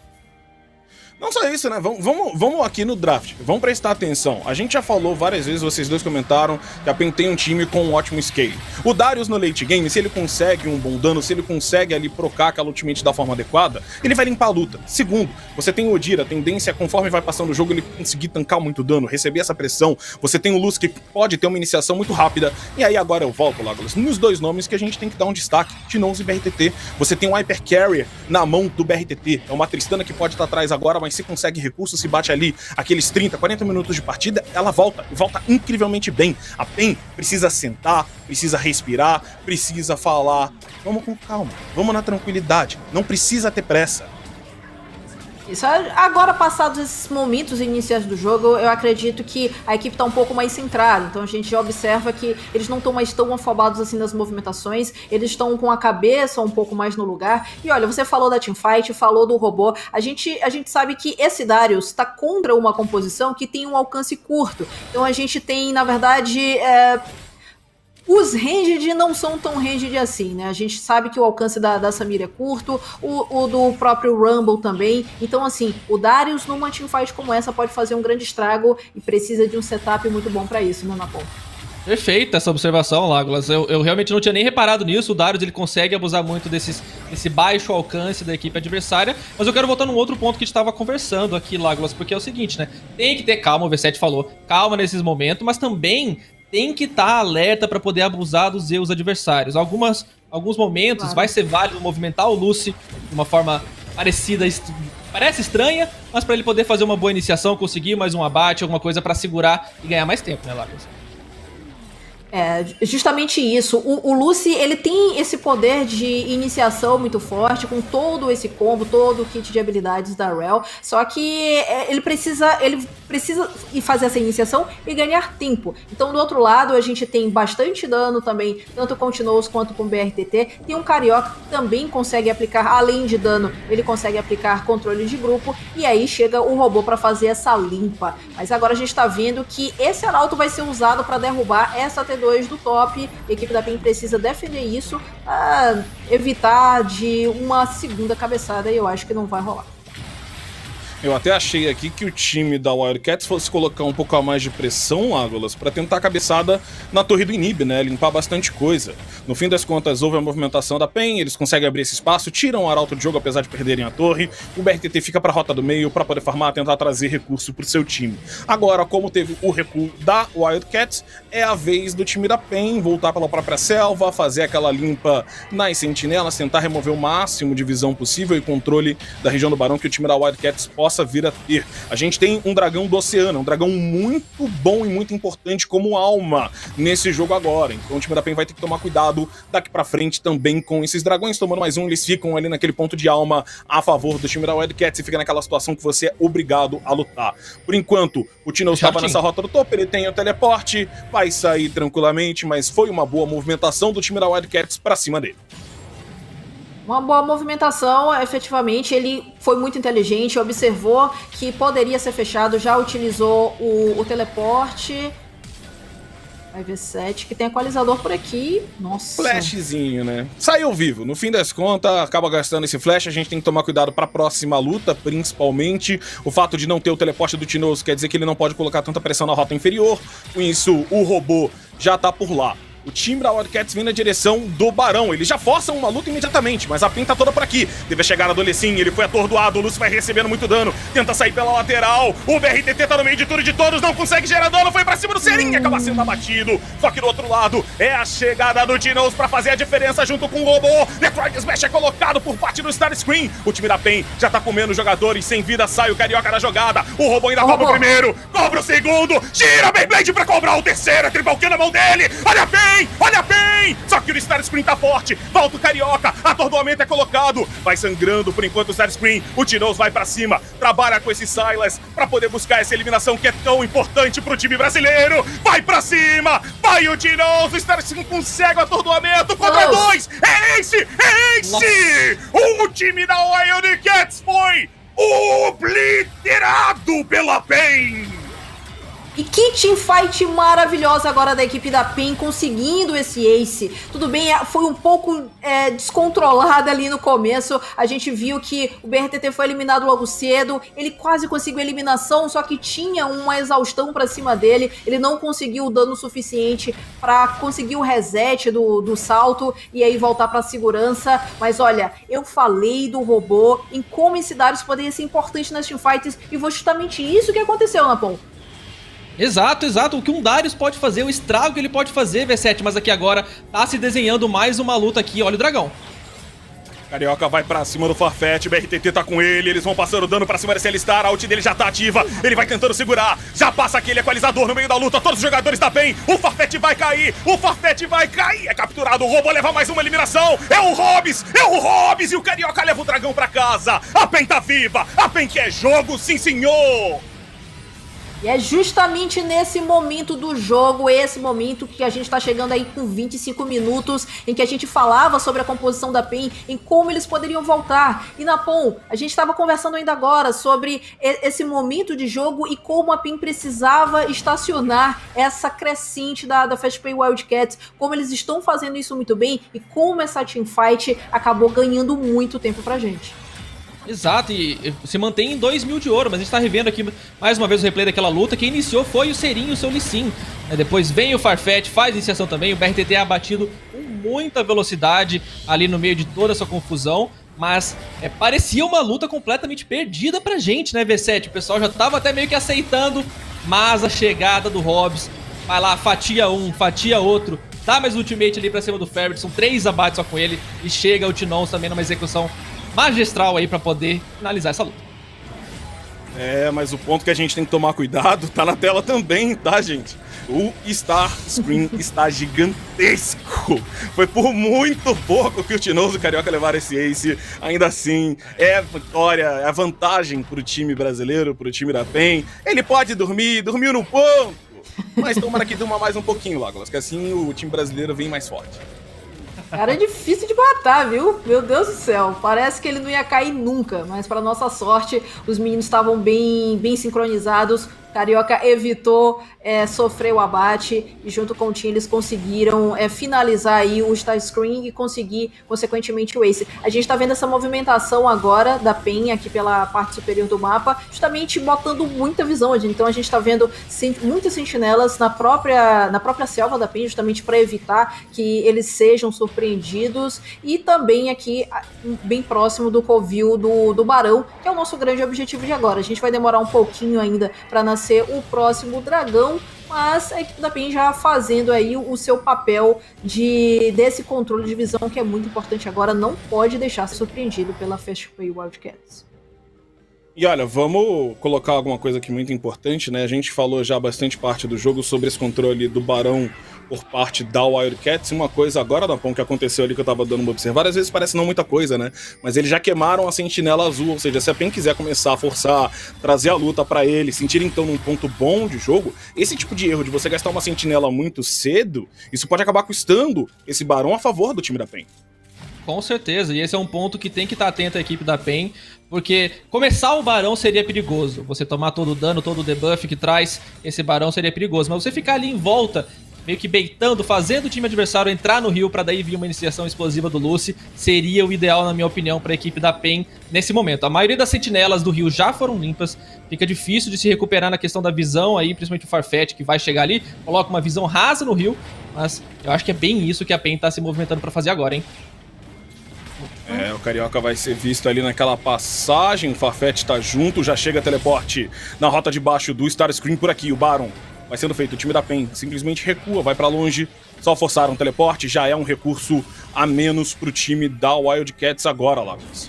Não só isso, né? Vamos, vamos, vamos aqui no draft. Vamos prestar atenção. A gente já falou várias vezes, vocês dois comentaram, que a PEN tem um time com um ótimo scale. O Darius no late game, se ele consegue um bom dano, se ele consegue ali procar aquela ultimate da forma adequada, ele vai limpar a luta. Segundo, você tem o Odira, a tendência conforme vai passando o jogo ele conseguir tancar muito dano, receber essa pressão. Você tem o Luz que pode ter uma iniciação muito rápida. E aí agora eu volto, Legolas, nos dois nomes que a gente tem que dar um destaque, T nose e B R T T. Você tem um Hyper Carrier na mão do B R T T. É uma Tristana que pode estar atrás agora, mas se consegue recurso, se bate ali aqueles trinta, quarenta minutos de partida, ela volta, e volta incrivelmente bem. A PEN precisa sentar, precisa respirar, precisa falar, vamos com calma, vamos na tranquilidade, não precisa ter pressa. Isso, agora passados esses momentos iniciais do jogo, eu acredito que a equipe tá um pouco mais centrada, então a gente já observa que eles não estão mais tão afobados assim nas movimentações, eles estão com a cabeça um pouco mais no lugar. E olha, você falou da teamfight, falou do robô, a gente, a gente sabe que esse Darius tá contra uma composição que tem um alcance curto, então a gente tem, na verdade, é... os ranged não são tão ranged assim, né? A gente sabe que o alcance da, da Samira é curto, o, o do próprio Rumble também. Então, assim, o Darius numa teamfight como essa pode fazer um grande estrago e precisa de um setup muito bom pra isso, né, Napom? Perfeita essa observação, Legolas. Eu, eu realmente não tinha nem reparado nisso. O Darius ele consegue abusar muito desses, desse baixo alcance da equipe adversária. Mas eu quero voltar num outro ponto que a gente estava conversando aqui, Legolas, porque é o seguinte, né? Tem que ter calma, o V sete falou, calma nesses momentos, mas também tem que estar alerta para poder abusar dos erros adversários. Algumas, alguns momentos claro. Vai ser válido movimentar o Lucy de uma forma parecida, est parece estranha, mas para ele poder fazer uma boa iniciação, conseguir mais um abate, alguma coisa para segurar e ganhar mais tempo, né, Legolas? É, justamente isso. O, o Lucy, ele tem esse poder de iniciação muito forte, com todo esse combo, todo o kit de habilidades da Rell, só que é, ele precisa ele precisa fazer essa iniciação e ganhar tempo. Então, do outro lado, a gente tem bastante dano também, tanto com o T-nose quanto com o B R T T. Tem um Carioca que também consegue aplicar, além de dano, ele consegue aplicar controle de grupo, e aí chega o robô para fazer essa limpa. Mas agora a gente tá vendo que esse arauto vai ser usado para derrubar essa T dois do top. A equipe da PEN precisa defender isso para evitar de uma segunda cabeçada, e eu acho que não vai rolar. Eu até achei aqui que o time da Wildcats fosse colocar um pouco a mais de pressão, Legolas, para tentar a cabeçada na torre do Inib, né? Limpar bastante coisa. No fim das contas, houve a movimentação da PEN, eles conseguem abrir esse espaço, tiram o arauto de jogo apesar de perderem a torre. O B R T T fica para a rota do meio para poder farmar, tentar trazer recurso para o seu time. Agora, como teve o recuo da Wildcats, é a vez do time da PEN voltar pela própria selva, fazer aquela limpa nas sentinelas, tentar remover o máximo de visão possível e controle da região do Barão que o time da Wildcats possa possa vir a ter. A gente tem um dragão do oceano, um dragão muito bom e muito importante como alma nesse jogo agora. Então o time da PEN vai ter que tomar cuidado daqui pra frente também com esses dragões. Tomando mais um, eles ficam ali naquele ponto de alma a favor do time da Wildcats e fica naquela situação que você é obrigado a lutar. Por enquanto, o Tino estava nessa rota do topo, ele tem o teleporte, vai sair tranquilamente, mas foi uma boa movimentação do time da Wildcats pra cima dele. Uma boa movimentação, efetivamente, ele foi muito inteligente, observou que poderia ser fechado, já utilizou o, o teleporte. Vai ver sete, que tem equalizador por aqui. Nossa. Flashzinho, né? Saiu vivo. No fim das contas, acaba gastando esse flash. A gente tem que tomar cuidado pra próxima luta, principalmente. O fato de não ter o teleporte do Tinoz quer dizer que ele não pode colocar tanta pressão na rota inferior. Com isso, o robô já tá por lá. O time da Wildcats vem na direção do Barão. Eles já forçam uma luta imediatamente, mas a PEN tá toda por aqui. Teve a chegada do Lecim, ele foi atordoado. O Lúcio vai recebendo muito dano. Tenta sair pela lateral. O B R T T tá no meio de tudo e de todos. Não consegue gerar dano. Foi pra cima do Serinha. Acaba sendo abatido. Só que do outro lado é a chegada do Tinoz pra fazer a diferença junto com o robô. Detroit Smash é colocado por parte do Starscream. O time da PEN já tá comendo jogadores. Sem vida sai o Carioca da jogada. O robô ainda cobra o primeiro. Cobra o segundo. Gira a Beyblade pra cobrar o terceiro. É triple kill na mão dele. Olha a PEN. Olha bem! Só que o Starscream tá forte. Volta o Carioca. Atordoamento é colocado. Vai sangrando por enquanto o Starscream. O Tinoz vai pra cima. Trabalha com esse Sylas pra poder buscar essa eliminação que é tão importante pro time brasileiro. Vai pra cima! Vai o Tinoz! O Starscream consegue o atordoamento. Contra dois! É Ace! É Ace! O time da Wildcats foi obliterado pela PEN! E que teamfight maravilhosa agora da equipe da PEN, conseguindo esse ace. Tudo bem, foi um pouco é, descontrolada ali no começo. A gente viu que o B R T T foi eliminado logo cedo. Ele quase conseguiu a eliminação, só que tinha uma exaustão pra cima dele. Ele não conseguiu o dano suficiente pra conseguir o reset do, do salto e aí voltar pra segurança. Mas olha, eu falei do robô, em como esse Darius poderia ser importante nas teamfights, e foi justamente isso que aconteceu, Napom. Exato, exato. O que um Darius pode fazer, o estrago que ele pode fazer, V sete. Mas aqui agora tá se desenhando mais uma luta aqui. Olha o dragão. Carioca vai pra cima do Farfetch, o B R T T tá com ele, eles vão passando dano pra cima desse L-Star, a ult dele já tá ativa, ele vai tentando segurar, já passa aquele equalizador no meio da luta, todos os jogadores tá bem, o Farfetch vai cair, o Farfetch vai cair, é capturado, o robô leva mais uma eliminação, é o Hobbs, é o Hobbs e o Carioca leva o dragão pra casa, a PEN tá viva, a PEN quer jogo, sim senhor! E é justamente nesse momento do jogo, esse momento que a gente tá chegando aí com vinte e cinco minutos, em que a gente falava sobre a composição da PEN, em como eles poderiam voltar. E Napom, a gente tava conversando ainda agora sobre esse momento de jogo e como a PEN precisava estacionar essa crescente da, da FastPay Wildcats, como eles estão fazendo isso muito bem e como essa teamfight acabou ganhando muito tempo pra gente. Exato, e se mantém em dois mil de ouro, mas a gente tá revendo aqui mais uma vez o replay daquela luta. Quem iniciou foi o Serinho, o seu Lecim. Depois vem o Farfetch, faz a iniciação também, o B R T T é abatido com muita velocidade ali no meio de toda essa confusão. Mas é, parecia uma luta completamente perdida pra gente, né, V sete? O pessoal já tava até meio que aceitando, mas a chegada do Hobbs, vai lá, fatia um, fatia outro, dá mais ultimate ali pra cima do Ferret, são três abates só com ele, e chega o Tinoz também numa execução magistral aí pra poder finalizar essa luta. É, mas o ponto que a gente tem que tomar cuidado tá na tela também, tá, gente? O Starscream está gigantesco. Foi por muito pouco que o Tinoz e o Carioca levaram esse ace. Ainda assim, é vitória, é vantagem pro time brasileiro, pro time da PEN. Ele pode dormir, dormiu no ponto. Mas tomara que durma mais um pouquinho, Legolas, que assim o time brasileiro vem mais forte. Cara, é difícil de matar, viu? Meu Deus do céu. Parece que ele não ia cair nunca. Mas, para nossa sorte, os meninos estavam bem, bem sincronizados. Carioca evitou é, sofrer o abate e junto com o Tim eles conseguiram é, finalizar aí o Starscream e conseguir, consequentemente, o ace. A gente tá vendo essa movimentação agora da PEN aqui pela parte superior do mapa, justamente botando muita visão. Então a gente tá vendo muitas sentinelas na própria, na própria selva da PEN, justamente para evitar que eles sejam surpreendidos, e também aqui bem próximo do covil do, do Barão, que é o nosso grande objetivo de agora. A gente vai demorar um pouquinho ainda para nascer o próximo dragão, mas a equipe da PEN já fazendo aí o seu papel de, desse controle de visão, que é muito importante agora, não pode deixar ser surpreendido pela FastPay Wildcats. E olha, vamos colocar alguma coisa aqui muito importante, né? A gente falou já bastante parte do jogo sobre esse controle do Barão por parte da Wildcats. Uma coisa agora, Napão, que aconteceu ali que eu tava dando uma observada, às vezes parece não muita coisa, né? Mas eles já queimaram a sentinela azul, ou seja, se a P E N quiser começar a forçar, trazer a luta pra ele, sentir então num ponto bom de jogo, esse tipo de erro de você gastar uma sentinela muito cedo, isso pode acabar custando esse Barão a favor do time da P E N. Com certeza, e esse é um ponto que tem que estar atento a equipe da P E N, porque começar o Barão seria perigoso. Você tomar todo o dano, todo o debuff que traz esse Barão seria perigoso, mas você ficar ali em volta, meio que baitando, fazendo o time adversário entrar no rio pra daí vir uma iniciação explosiva do Lucy, seria o ideal, na minha opinião, pra equipe da P E N nesse momento. A maioria das sentinelas do rio já foram limpas, fica difícil de se recuperar na questão da visão aí, principalmente o Farfetch que vai chegar ali, coloca uma visão rasa no rio, mas eu acho que é bem isso que a P E N tá se movimentando pra fazer agora, hein? É, o Carioca vai ser visto ali naquela passagem, o Farfetch tá junto, já chega teleporte na rota de baixo do Starscream por aqui, o Baron vai sendo feito, o time da P E N simplesmente recua, vai pra longe, só forçaram o teleporte, já é um recurso a menos pro time da Wildcats agora, Lagos.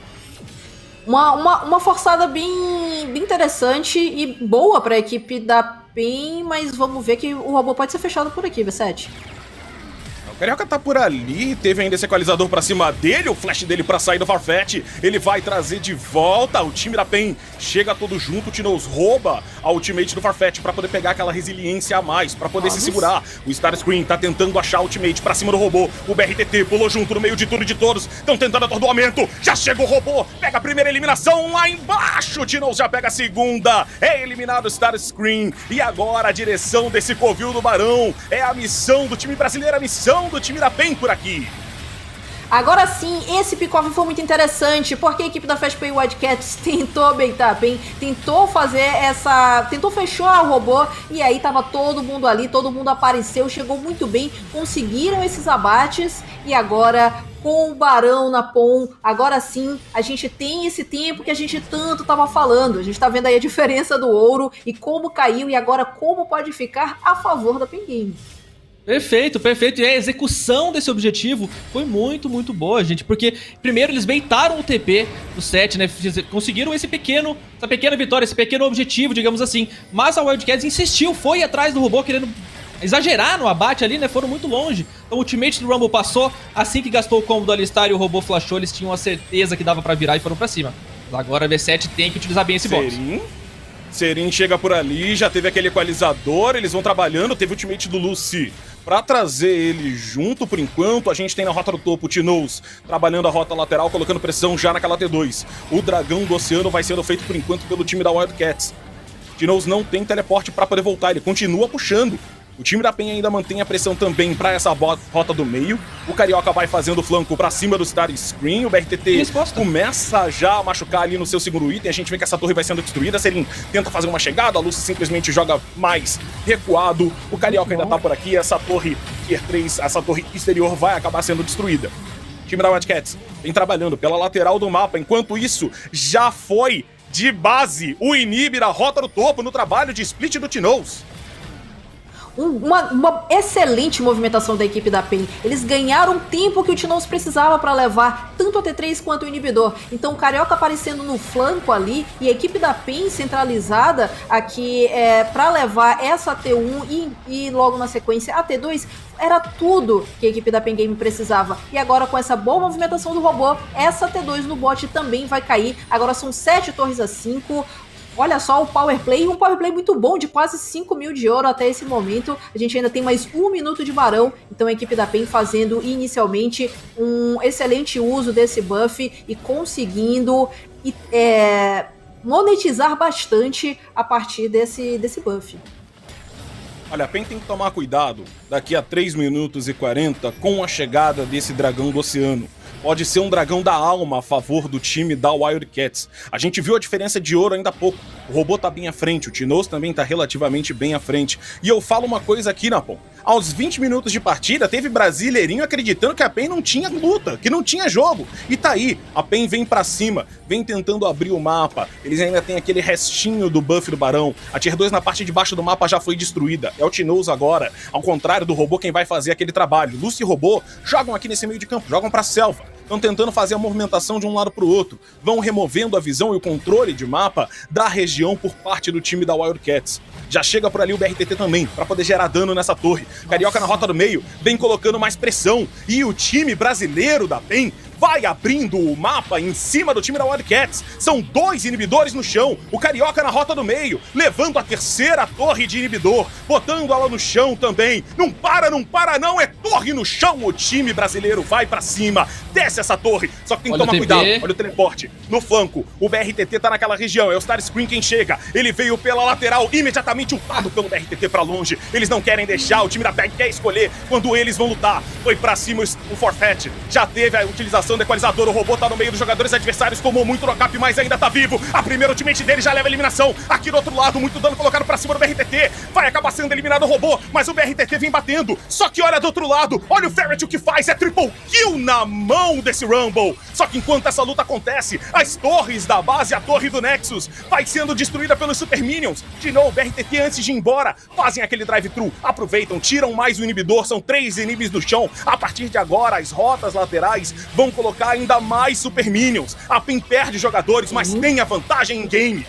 Uma, uma, uma forçada bem, bem interessante e boa pra equipe da P E N, mas vamos ver que o robô pode ser fechado por aqui, V sete. O Carioca tá por ali, teve ainda esse equalizador pra cima dele, o flash dele pra sair do Farfetch, ele vai trazer de volta, o time da P E N chega todo junto, o Tinoz rouba a ultimate do Farfetch pra poder pegar aquela resiliência a mais, pra poder Nossa. se segurar. O Starscream tá tentando achar a ultimate pra cima do robô, o B R T T pulou junto no meio de tudo e de todos, estão tentando atordoamento, já chega o robô, pega a primeira eliminação lá embaixo, o Tinoz já pega a segunda, é eliminado o Starscream, e agora a direção desse covil do Barão, é a missão do time brasileiro, a missão do time da P E N por aqui. Agora sim, esse pick-off foi muito interessante, porque a equipe da FastPay Wildcats tentou baitar a P E N, tentou fazer essa... tentou fechar o robô, e aí tava todo mundo ali, todo mundo apareceu, chegou muito bem, conseguiram esses abates, e agora... com o Barão na P O M, agora sim, a gente tem esse tempo que a gente tanto tava falando. A gente tá vendo aí a diferença do ouro e como caiu e agora como pode ficar a favor da P E N Game. Perfeito, perfeito. E a execução desse objetivo foi muito, muito boa, gente. Porque, primeiro, eles baitaram o T P do set, né? Conseguiram esse pequeno, essa pequena vitória, esse pequeno objetivo, digamos assim. Mas a Wildcats insistiu, foi atrás do robô, querendo exagerar no abate ali, né? Foram muito longe. Então o ultimate do Rumble passou, assim que gastou o combo do Alistar e o robô flashou, eles tinham a certeza que dava pra virar e foram pra cima. Mas agora a V sete tem que utilizar bem esse box. Serin? Serin chega por ali, já teve aquele equalizador, eles vão trabalhando, teve o ultimate do Lucy pra trazer ele junto por enquanto. A gente tem na rota do topo o Tinoz trabalhando a rota lateral, colocando pressão já naquela T dois. O Dragão do Oceano vai sendo feito por enquanto pelo time da Wildcats. Tinoz não tem teleporte pra poder voltar, ele continua puxando. O time da P E N ainda mantém a pressão também pra essa rota do meio. O Carioca vai fazendo o flanco pra cima do Starscream. O B R T T começa já a machucar ali no seu segundo item. A gente vê que essa torre vai sendo destruída. Serin tenta fazer uma chegada. A Lucy simplesmente joga mais recuado. O Carioca ainda tá por aqui. Essa torre Tier três, essa torre exterior vai acabar sendo destruída. O time da Wildcats vem trabalhando pela lateral do mapa. Enquanto isso, já foi de base o Inib da rota do topo no trabalho de split do Tinoz. Uma, uma excelente movimentação da equipe da P E N. Eles ganharam o tempo que o Tinoz precisava para levar tanto a T três quanto o inibidor. Então o Carioca aparecendo no flanco ali e a equipe da P E N centralizada aqui é, para levar essa T um e, e logo na sequência a T dois. Era tudo que a equipe da P E N Game precisava. E agora com essa boa movimentação do robô, essa T dois no bot também vai cair. Agora são sete torres a cinco. Olha só o power play, um power play muito bom, de quase cinco mil de ouro até esse momento. A gente ainda tem mais um minuto de barão, então a equipe da P E N fazendo inicialmente um excelente uso desse buff e conseguindo é, monetizar bastante a partir desse, desse buff. Olha, a P E N tem que tomar cuidado daqui a três minutos e quarenta com a chegada desse dragão do oceano. Pode ser um dragão da alma a favor do time da Wildcats. A gente viu a diferença de ouro ainda há pouco. O robô tá bem à frente, o Tinoz também tá relativamente bem à frente. E eu falo uma coisa aqui, Napon. Aos vinte minutos de partida, teve brasileirinho acreditando que a P E N não tinha luta, que não tinha jogo. E tá aí, a P E N vem pra cima, vem tentando abrir o mapa. Eles ainda têm aquele restinho do buff do Barão. A Tier dois na parte de baixo do mapa já foi destruída. É o Tinoz agora. Ao contrário do robô, quem vai fazer aquele trabalho. Lucy e robô jogam aqui nesse meio de campo, jogam pra selva. estão tentando fazer a movimentação de um lado para o outro, vão removendo a visão e o controle de mapa da região por parte do time da Wildcats. Já chega por ali o B R T T também, para poder gerar dano nessa torre. Carioca na rota do meio, vem colocando mais pressão, e o time brasileiro da PEN vai abrindo o mapa em cima do time da Wildcats. São dois inibidores no chão, o Carioca na rota do meio, levando a terceira torre de inibidor, botando ela no chão também. Não para, não para não, é torre no chão, o time brasileiro vai pra cima, desce essa torre, só que tem que Olha tomar o T P. cuidado, olha o teleporte, no flanco, o B R T T tá naquela região, é o Starscream quem chega, ele veio pela lateral, imediatamente ultado pelo B R T T pra longe, eles não querem deixar, o time da P E G quer escolher quando eles vão lutar, foi pra cima o Forfeit, já teve a utilização do equalizador, o robô tá no meio dos jogadores adversários, tomou muito no cap, mas ainda tá vivo, a primeira ultimate dele já leva a eliminação, aqui do outro lado, muito dano colocado pra cima do B R T T, vai acabar sendo eliminado o robô, mas o B R T T vem batendo, só que olha do outro lado, olha o Ferret o que faz, é triple kill na mão desse Rumble, só que enquanto essa luta acontece, as torres da base, a torre do Nexus, vai sendo destruída pelos Super Minions, de novo, o B R T T antes de ir embora, fazem aquele drive-thru, aproveitam, tiram mais o inibidor, são três inimigos do chão, a partir de agora, as rotas laterais vão colocar ainda mais Super Minions, a PEN perde jogadores, mas uhum. tem a vantagem em game.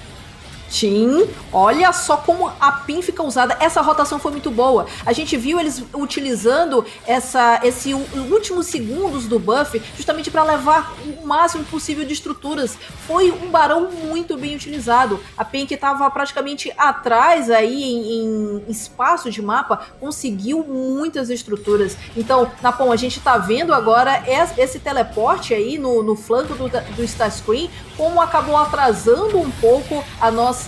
Sim, olha só como a PEN fica usada, essa rotação foi muito boa, a gente viu eles utilizando essa, esse últimos segundos do buff justamente para levar o máximo possível de estruturas, foi um barão muito bem utilizado, a PEN que estava praticamente atrás aí em, em espaço de mapa, conseguiu muitas estruturas, então Napom, a gente tá vendo agora esse teleporte aí no, no flanco do, do Starscream, como acabou atrasando um pouco a nossa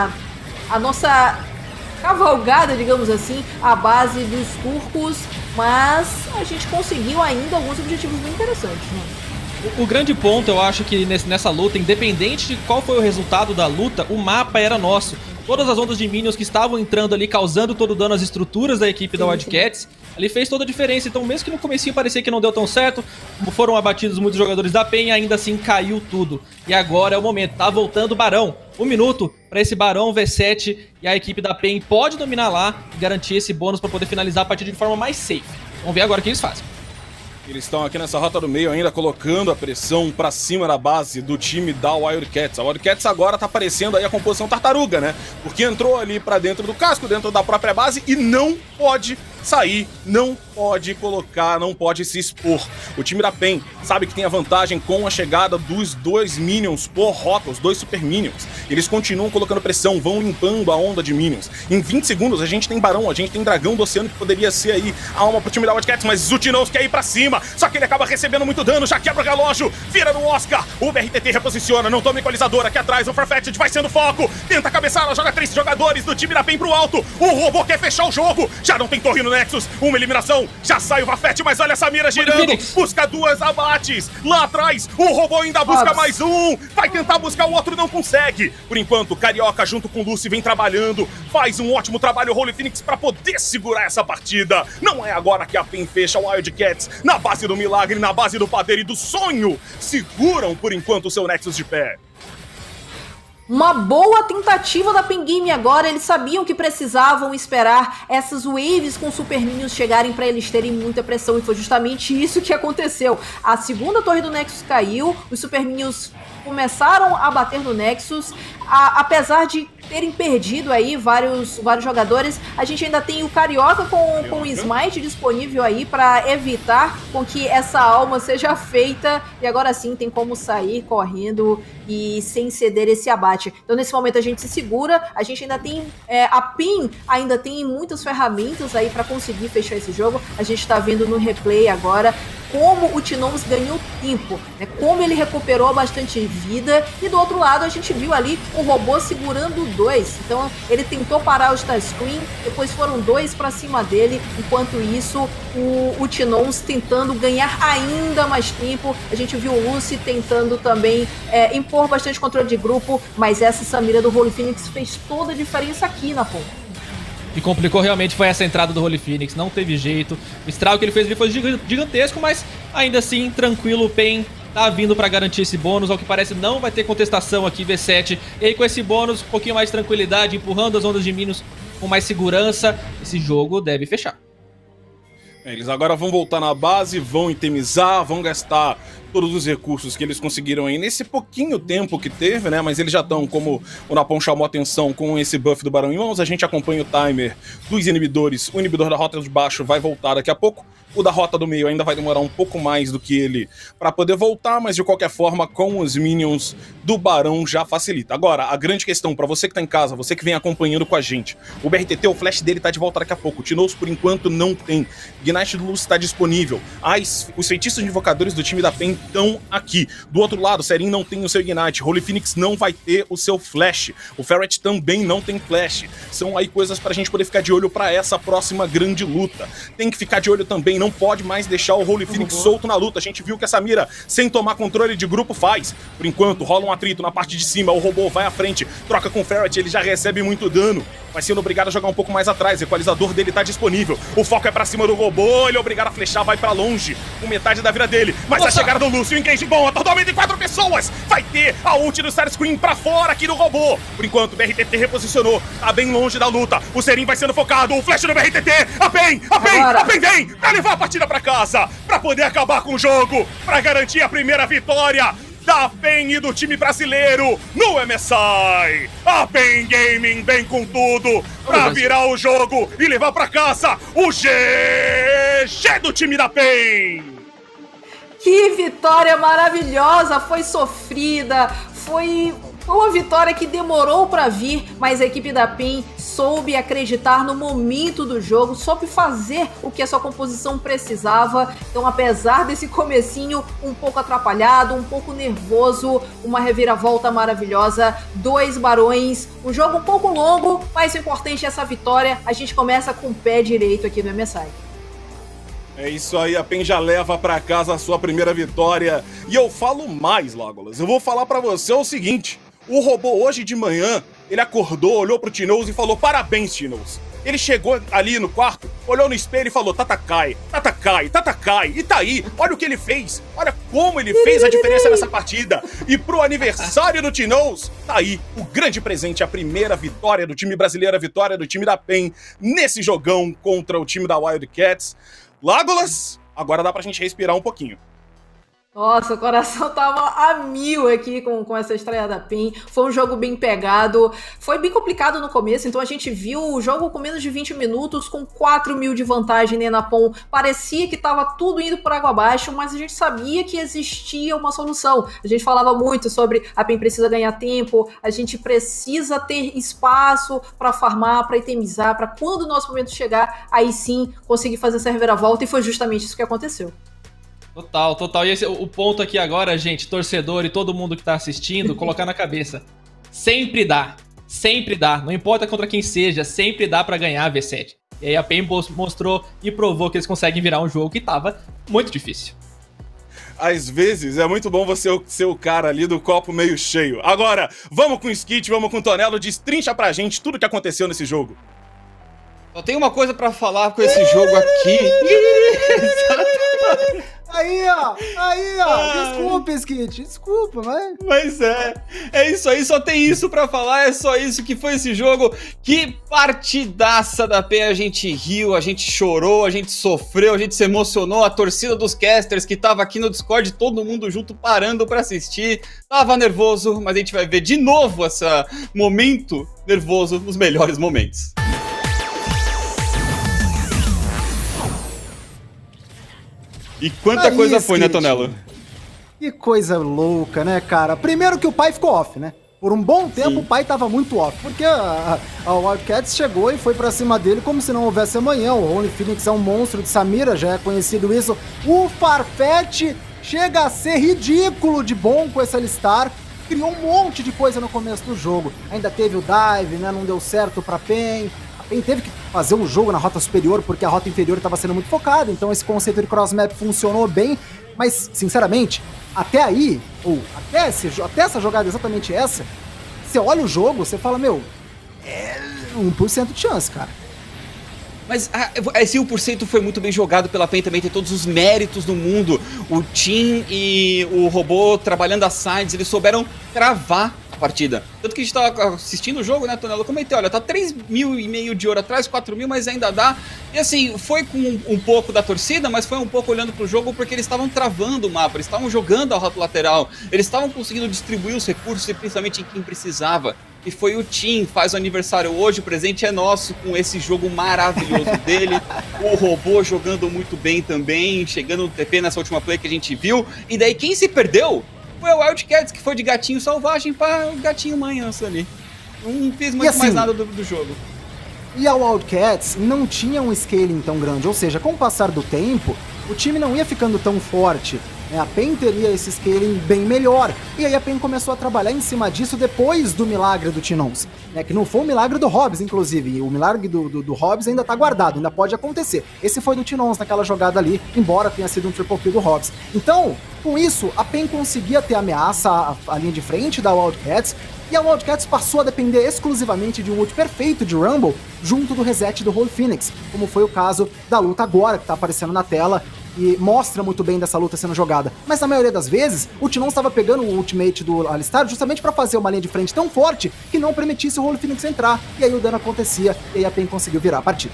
a nossa cavalgada, digamos assim, à base dos turcos, mas a gente conseguiu ainda alguns objetivos bem interessantes, né? O, o grande ponto, eu acho que nesse, nessa luta, independente de qual foi o resultado da luta, o mapa era nosso. Todas as ondas de minions que estavam entrando ali, causando todo o dano às estruturas da equipe sim, da Wildcats, ali fez toda a diferença. Então, mesmo que no comecinho parecia que não deu tão certo, foram abatidos muitos jogadores da PEN, ainda assim caiu tudo. E agora é o momento, tá voltando o Barão. Um minuto para esse Barão V sete e a equipe da PEN pode dominar lá e garantir esse bônus para poder finalizar a partida de forma mais safe. Vamos ver agora o que eles fazem. Eles estão aqui nessa rota do meio ainda colocando a pressão pra cima da base do time da Wildcats. A Wildcats agora tá aparecendo aí a composição tartaruga, né? Porque entrou ali pra dentro do casco, dentro da própria base e não pode sair, não pode colocar, não pode se expor. O time da PEN sabe que tem a vantagem com a chegada dos dois minions por rota, os dois super minions. Eles continuam colocando pressão, vão limpando a onda de minions. Em vinte segundos a gente tem Barão, a gente tem Dragão do Oceano, que poderia ser aí a alma pro time da Wildcats, mas Zutinos quer ir pra cima, só que ele acaba recebendo muito dano, já quebra o relógio, vira no Oscar, o B R T T reposiciona, não toma equalizador aqui atrás, o Farfetch'd vai sendo foco, tenta cabeçar, joga três jogadores do time da PEN pro alto, o robô quer fechar o jogo, já não tem torre no Nexus, uma eliminação, já sai o Farfetch'd, mas olha essa mira girando, busca duas abates, lá atrás, o robô ainda busca Nossa. mais um, vai tentar buscar o outro, não consegue, por enquanto, Carioca junto com o Lucy vem trabalhando, faz um ótimo trabalho, o Holy Phoenix pra poder segurar essa partida, não é agora que a PEN fecha o Wildcats, na base do milagre, na base do poder e do sonho, seguram por enquanto o seu Nexus de pé. Uma boa tentativa da PEN Game agora, eles sabiam que precisavam esperar essas waves com Super Minions chegarem para eles terem muita pressão e foi justamente isso que aconteceu. A segunda torre do Nexus caiu, os Super Minions começaram a bater no Nexus, a, apesar de terem perdido aí vários, vários jogadores, a gente ainda tem o Carioca com, com o Smite disponível aí para evitar com que essa alma seja feita e agora sim tem como sair correndo e sem ceder esse abate. Então nesse momento a gente se segura, a gente ainda tem, é, a PEN ainda tem muitas ferramentas aí para conseguir fechar esse jogo, a gente tá vendo no replay agora como o Tinoms ganhou tempo, né? Como ele recuperou bastante vida e do outro lado a gente viu ali o robô segurando dois, então ele tentou parar o Starscream, depois foram dois pra cima dele, enquanto isso o, o Tinoms tentando ganhar ainda mais tempo, a gente viu o Lucy tentando também é, impor bastante controle de grupo, mas essa Samira do Holy Phoenix fez toda a diferença aqui na ponta. E complicou realmente foi essa entrada do Holy Phoenix, não teve jeito. O estrago que ele fez ali foi gigantesco, mas ainda assim, tranquilo, o PEN tá vindo pra garantir esse bônus. Ao que parece, não vai ter contestação aqui, V sete. E aí, com esse bônus, um pouquinho mais de tranquilidade, empurrando as ondas de minions com mais segurança, esse jogo deve fechar. Eles agora vão voltar na base, vão itemizar, vão gastar todos os recursos que eles conseguiram aí nesse pouquinho tempo que teve, né? Mas eles já estão, como o Napom chamou a atenção, com esse buff do Barão em mãos. A gente acompanha o timer dos inibidores. O inibidor da rota de baixo vai voltar daqui a pouco. O da rota do meio ainda vai demorar um pouco mais do que ele para poder voltar, mas de qualquer forma, com os minions do Barão já facilita. Agora, a grande questão para você que tá em casa, você que vem acompanhando com a gente, o B R T T, o flash dele tá de volta daqui a pouco. O Tinoz, por enquanto, não tem. Ignite Luz está disponível. As, os feitiços de invocadores do time da P E N estão aqui. Do outro lado, o Serin não tem o seu Ignite. Holy Phoenix não vai ter o seu flash. O Ferret também não tem flash. São aí coisas pra gente poder ficar de olho pra essa próxima grande luta. Tem que ficar de olho também, não pode mais deixar o Holy Phoenix uhum. solto na luta. A gente viu que a Samira, sem tomar controle de grupo, faz. Por enquanto, rola um atrito na parte de cima, o robô vai à frente, troca com o Ferret, ele já recebe muito dano. Vai sendo obrigado a jogar um pouco mais atrás, o equalizador dele tá disponível. O foco é pra cima do robô, ele é obrigado a flechar, vai pra longe, com metade da vida dele. Mas Nossa. a chegada do Lúcio, engage bom, atordoamento em quatro pessoas. Vai ter a ult do Starscream pra fora aqui do robô. Por enquanto, o B R T T reposicionou, tá bem longe da luta. O Serin vai sendo focado, o flash do B R T T. A P E N, a P E N, a P E N vem pra levar a partida pra casa, pra poder acabar com o jogo, pra garantir a primeira vitória da P E N e do time brasileiro no M S I. A P E N Gaming vem com tudo pra virar o jogo e levar pra casa o G G do time da P E N. Que vitória maravilhosa, foi sofrida, foi uma vitória que demorou pra vir, mas a equipe da P E N soube acreditar no momento do jogo, soube fazer o que a sua composição precisava. Então, apesar desse comecinho um pouco atrapalhado, um pouco nervoso, uma reviravolta maravilhosa, dois barões, um jogo um pouco longo, mas o importante é essa vitória. A gente começa com o pé direito aqui no M S I. É isso aí, a P E N já leva pra casa a sua primeira vitória. E eu falo mais, Legolas, eu vou falar pra você o seguinte: o robô hoje de manhã, ele acordou, olhou pro Tinoz e falou: parabéns, Tinoz. Ele chegou ali no quarto, olhou no espelho e falou: Tatakai, Tatakai, Tatakai, e tá aí, olha o que ele fez, olha como ele fez a diferença nessa partida. E pro aniversário do Tinoz, tá aí o grande presente, a primeira vitória do time brasileiro, a vitória do time da P E N nesse jogão contra o time da Wildcats. Legolas, agora dá pra gente respirar um pouquinho. Nossa, o coração tava a mil aqui com, com essa estreia da P E N. Foi um jogo bem pegado. Foi bem complicado no começo, então a gente viu o jogo com menos de vinte minutos, com quatro mil de vantagem, né, na P O M. Parecia que tava tudo indo por água abaixo, mas a gente sabia que existia uma solução. A gente falava muito sobre a P E N precisa ganhar tempo, a gente precisa ter espaço para farmar, para itemizar, para quando o nosso momento chegar, aí sim conseguir fazer essa reviravolta, e foi justamente isso que aconteceu. Total, total. E esse, o ponto aqui agora, gente, torcedor e todo mundo que tá assistindo, colocar na cabeça. Sempre dá. Sempre dá. Não importa contra quem seja, sempre dá pra ganhar a V sete. E aí a P E N mostrou e provou que eles conseguem virar um jogo que tava muito difícil. Às vezes é muito bom você ser o cara ali do copo meio cheio. Agora, vamos com o Skit, vamos com o Tonelo, destrincha pra gente tudo que aconteceu nesse jogo. Só tem uma coisa pra falar com esse jogo aqui. Aí, ó, aí, ó, ah, desculpa, Skit, desculpa, mas... Mas é, é isso aí, só tem isso pra falar, é só isso que foi esse jogo. Que partidaça da P E N, a gente riu, a gente chorou, a gente sofreu, a gente se emocionou, a torcida dos casters que tava aqui no Discord, todo mundo junto parando pra assistir, tava nervoso, mas a gente vai ver de novo esse momento nervoso nos melhores momentos. E quanta aí, coisa foi, Skit, né, Tonelo? Que coisa louca, né, cara? Primeiro que o pai ficou off, né? Por um bom tempo, sim, o pai tava muito off, porque a, a, a Wildcats chegou e foi pra cima dele como se não houvesse amanhã. O Holy Phoenix é um monstro de Samira, já é conhecido isso. O Farfetch chega a ser ridículo de bom com esse Alistar. Criou um monte de coisa no começo do jogo. Ainda teve o dive, né? Não deu certo pra P E N. A P E N teve que fazer um jogo na rota superior porque a rota inferior estava sendo muito focada, então esse conceito de cross-map funcionou bem, mas, sinceramente, até aí, ou até, esse, até essa jogada, exatamente essa, você olha o jogo, você fala, meu, é um por cento de chance, cara. Mas ah, esse um por cento foi muito bem jogado pela P E N, também tem todos os méritos do mundo. O Tim e o robô trabalhando as sides, eles souberam cravar partida. Tanto que a gente tava assistindo o jogo, né, Tonelo? Eu comentei, olha, tá três mil e meio de ouro atrás, quatro mil, mas ainda dá. E assim, foi com um, um pouco da torcida, mas foi um pouco olhando pro jogo porque eles estavam travando o mapa, eles estavam jogando a rota lateral, eles estavam conseguindo distribuir os recursos e principalmente em quem precisava. E foi o Tim, faz o aniversário hoje, o presente é nosso com esse jogo maravilhoso dele. O robô jogando muito bem também, chegando no T P nessa última play que a gente viu. E daí quem se perdeu foi o Wildcats, que foi de gatinho selvagem para o gatinho manhanço ali. Não fiz muito assim, mais nada do, do jogo. E a Wildcats não tinha um scaling tão grande, ou seja, com o passar do tempo, o time não ia ficando tão forte. A PEN teria esse scaling bem melhor, e aí a PEN começou a trabalhar em cima disso depois do milagre do Tinons, né, que não foi o milagre do Hobbs, inclusive, o milagre do, do, do Hobbs ainda tá guardado, ainda pode acontecer. Esse foi do Tinons naquela jogada ali, embora tenha sido um triple kill do Hobbs. Então, com isso, a PEN conseguia ter ameaça à, à linha de frente da Wildcats, e a Wildcats passou a depender exclusivamente de um ult perfeito de Rumble junto do reset do Holy Phoenix, como foi o caso da luta agora, que tá aparecendo na tela, e mostra muito bem dessa luta sendo jogada. Mas na maioria das vezes, o Tinons estava pegando o ultimate do Alistar justamente para fazer uma linha de frente tão forte que não permitisse o Holy Phoenix entrar, e aí o dano acontecia, e aí a PEN conseguiu virar a partida.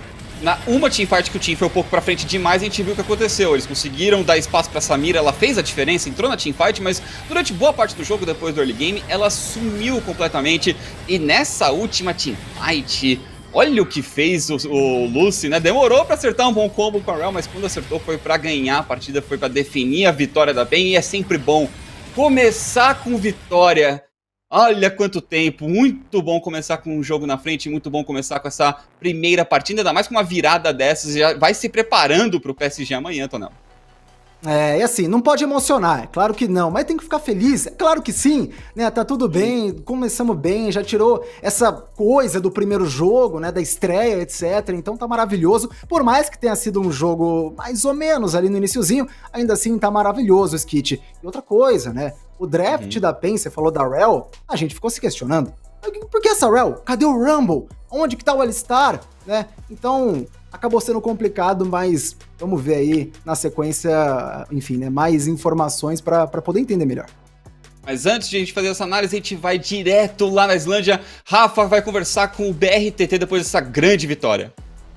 Na uma teamfight que o Team foi um pouco pra frente demais, a gente viu o que aconteceu. Eles conseguiram dar espaço pra Samira, ela fez a diferença, entrou na teamfight, mas durante boa parte do jogo, depois do early game, ela sumiu completamente. E nessa última teamfight, olha o que fez o, o Lucy, né? Demorou pra acertar um bom combo com a Rell, mas quando acertou foi pra ganhar a partida, foi pra definir a vitória da PEN, e é sempre bom começar com vitória. Olha quanto tempo, muito bom começar com um jogo na frente, muito bom começar com essa primeira partida, ainda mais com uma virada dessas, já vai se preparando pro P S G amanhã, Tonel. É, e assim, não pode emocionar, é claro que não, mas tem que ficar feliz, é claro que sim, né, tá tudo bem, começamos bem, já tirou essa coisa do primeiro jogo, né, da estreia, etcétera, então tá maravilhoso, por mais que tenha sido um jogo mais ou menos ali no iniciozinho, ainda assim tá maravilhoso, Skit. E outra coisa, né, o draft uhum. da PEN, você falou da Rell, a gente ficou se questionando, por que essa Rell? Cadê o Rumble? Onde que tá o Alistar? Né, então... acabou sendo complicado, mas vamos ver aí na sequência, enfim, né, mais informações para poder entender melhor. Mas antes de a gente fazer essa análise, a gente vai direto lá na Islândia. Rafa vai conversar com o B R T T depois dessa grande vitória.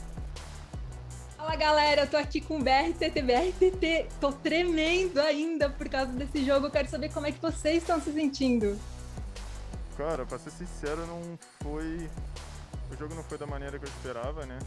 Fala galera, eu tô aqui com o B R T T. B R T T, tô tremendo ainda por causa desse jogo. Eu quero saber como é que vocês estão se sentindo. Cara, pra ser sincero, não foi... o jogo não foi da maneira que eu esperava, né?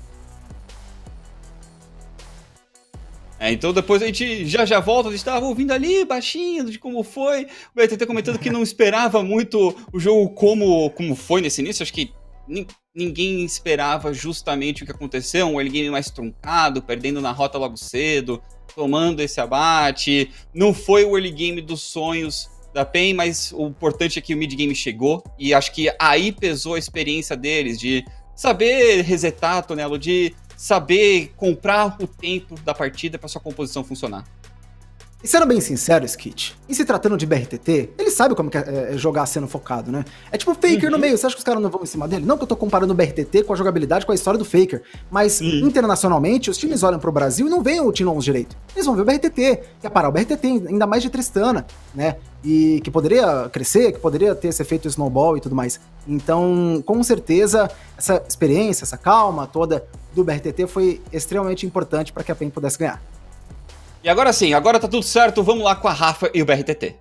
É, então depois a gente já já volta, a gente tava ouvindo ali baixinho de como foi, o B R T T comentando que não esperava muito o jogo como, como foi nesse início, acho que ninguém esperava justamente o que aconteceu, um early game mais truncado, perdendo na rota logo cedo, tomando esse abate, não foi o early game dos sonhos da PEN, mas o importante é que o mid game chegou, e acho que aí pesou a experiência deles, de saber resetar, Tonelo, de saber comprar o tempo da partida para sua composição funcionar. E sendo bem sincero, Skit, em se tratando de B R T T, ele sabe como que é, é jogar sendo focado, né? É tipo o Faker uhum. no meio, você acha que os caras não vão em cima dele? Não que eu tô comparando o B R T T com a jogabilidade, com a história do Faker, mas uhum. internacionalmente, os times olham pro Brasil e não veem o Tinons direito. Eles vão ver o B R T T, que é parar o B R T T, ainda mais de Tristana, né? E que poderia crescer, que poderia ter esse efeito snowball e tudo mais. Então, com certeza, essa experiência, essa calma toda do B R T T foi extremamente importante para que a PEN pudesse ganhar. E agora sim, agora tá tudo certo, vamos lá com a Rafa e o B R T T.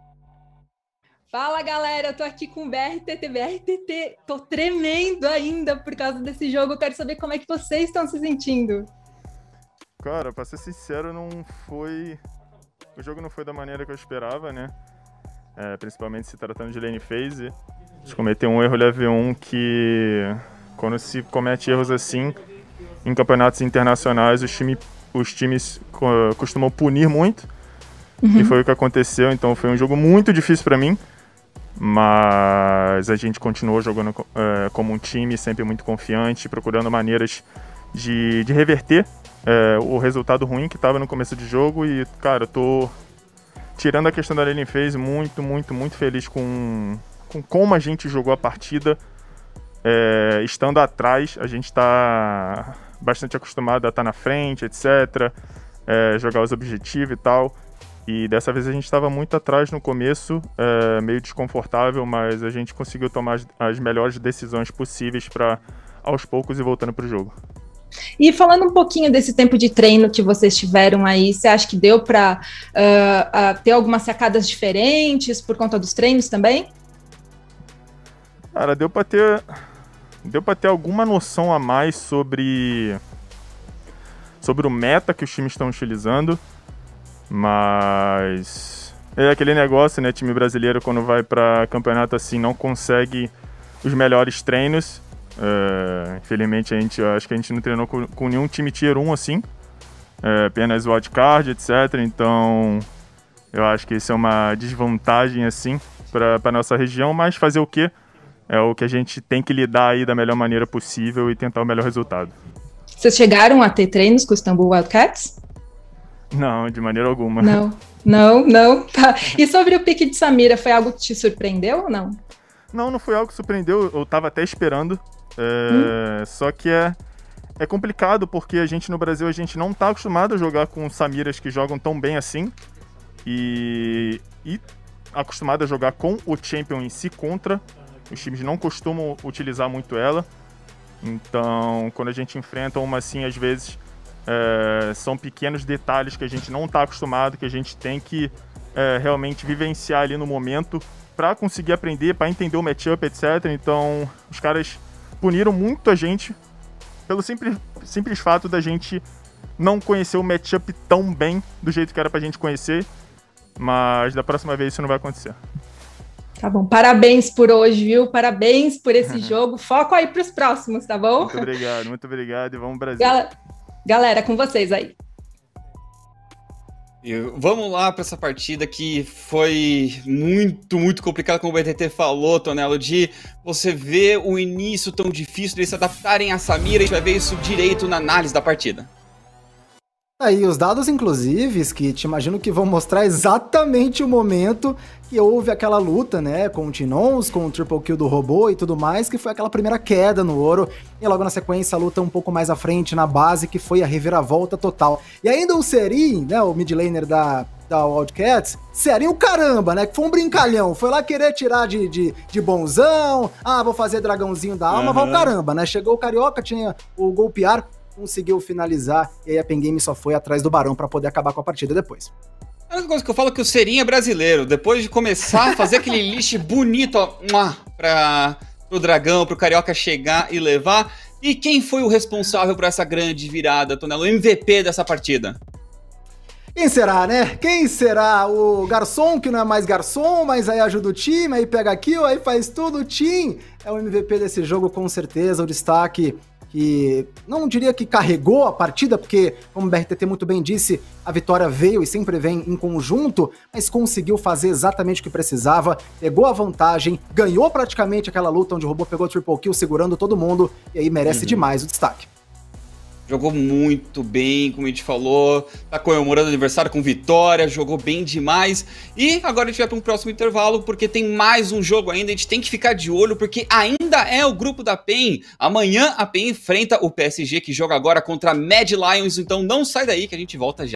Fala galera, eu tô aqui com o B R T T. B R T T, tô tremendo ainda por causa desse jogo, eu quero saber como é que vocês estão se sentindo. Cara, pra ser sincero, não foi... o jogo não foi da maneira que eu esperava, né? É, principalmente se tratando de lane phase. A gente cometeu um erro level um que... quando se comete erros assim, em campeonatos internacionais, os times... os times costumam punir muito, uhum. e foi o que aconteceu, então foi um jogo muito difícil para mim, mas a gente continuou jogando uh, como um time, sempre muito confiante, procurando maneiras de, de reverter uh, o resultado ruim que estava no começo de jogo, e cara, eu tô tirando a questão da lane phase, muito, muito, muito feliz com, com como a gente jogou a partida, uh, estando atrás, a gente está bastante acostumado a estar na frente, etcétera, é, jogar os objetivos e tal. E dessa vez a gente estava muito atrás no começo, é, meio desconfortável, mas a gente conseguiu tomar as, as melhores decisões possíveis para aos poucos ir voltando para o jogo. E falando um pouquinho desse tempo de treino que vocês tiveram aí, você acha que deu para uh, uh, ter algumas sacadas diferentes por conta dos treinos também? Cara, deu para ter, deu para ter alguma noção a mais sobre, sobre o meta que os times estão utilizando. Mas é aquele negócio, né? Time brasileiro, quando vai para campeonato assim, não consegue os melhores treinos. É, infelizmente, a gente, acho que a gente não treinou com, com nenhum time tier um assim, é, apenas wildcard, etcétera. Então, eu acho que isso é uma desvantagem assim para a nossa região, mas fazer o quê? É o que a gente tem que lidar aí da melhor maneira possível e tentar o melhor resultado. Vocês chegaram a ter treinos com o Istanbul Wildcats? Não, de maneira alguma. Não, não, não. Tá. E sobre o pique de Samira, foi algo que te surpreendeu ou não? Não, não foi algo que surpreendeu, eu tava até esperando. É, hum. Só que é, é complicado, porque a gente no Brasil, a gente não tá acostumado a jogar com Samiras que jogam tão bem assim. E, e acostumado a jogar com o Champion em si contra. Os times não costumam utilizar muito ela. Então, quando a gente enfrenta uma assim, às vezes... É, são pequenos detalhes que a gente não está acostumado, que a gente tem que é, realmente vivenciar ali no momento para conseguir aprender, para entender o matchup, etcétera. Então, os caras puniram muito a gente pelo simples, simples fato da gente não conhecer o matchup tão bem do jeito que era pra gente conhecer, mas da próxima vez isso não vai acontecer. Tá bom, parabéns por hoje, viu? Parabéns por esse jogo. Foco aí pros próximos, tá bom? Muito obrigado, muito obrigado e vamos Brasil. Gal- Galera, com vocês aí. E vamos lá para essa partida que foi muito, muito complicada, como o B T T falou, Tonelo, de você ver o início tão difícil, de se adaptarem a Samira, a gente vai ver isso direito na análise da partida. Aí, os dados, inclusive, que te imagino que vão mostrar exatamente o momento que houve aquela luta, né, com o Tinons, com o triple kill do robô e tudo mais, que foi aquela primeira queda no ouro, e logo na sequência a luta um pouco mais à frente na base, que foi a reviravolta total. E ainda o Serin, né, o mid laner da, da Wildcats, Serin o caramba, né, que foi um brincalhão, foi lá querer tirar de, de, de bonzão, ah, vou fazer dragãozinho da alma, uhum. vai o caramba, né, chegou o Carioca, tinha o golpear, conseguiu finalizar, e aí a Pen Game só foi atrás do Barão pra poder acabar com a partida depois. A única coisa que eu falo é que o Serin é brasileiro. Depois de começar a fazer aquele lixo bonito, ó, pra, pro Dragão, pro Carioca chegar e levar. E quem foi o responsável por essa grande virada, Tonelo? O M V P dessa partida? Quem será, né? Quem será? O garçom, que não é mais garçom, mas aí ajuda o time, aí pega kill, aí faz tudo, o time. É o M V P desse jogo, com certeza, o destaque que não diria que carregou a partida, porque, como o B R T T muito bem disse, a vitória veio e sempre vem em conjunto, mas conseguiu fazer exatamente o que precisava, pegou a vantagem, ganhou praticamente aquela luta onde o robô pegou triple kill segurando todo mundo, e aí merece uhum. demais o destaque. Jogou muito bem, como a gente falou, tá comemorando o aniversário com vitória, jogou bem demais. E agora a gente vai para um próximo intervalo, porque tem mais um jogo ainda, a gente tem que ficar de olho, porque ainda é o grupo da Pen. Amanhã a Pen enfrenta o P S G, que joga agora contra a Mad Lions, então não sai daí que a gente volta já.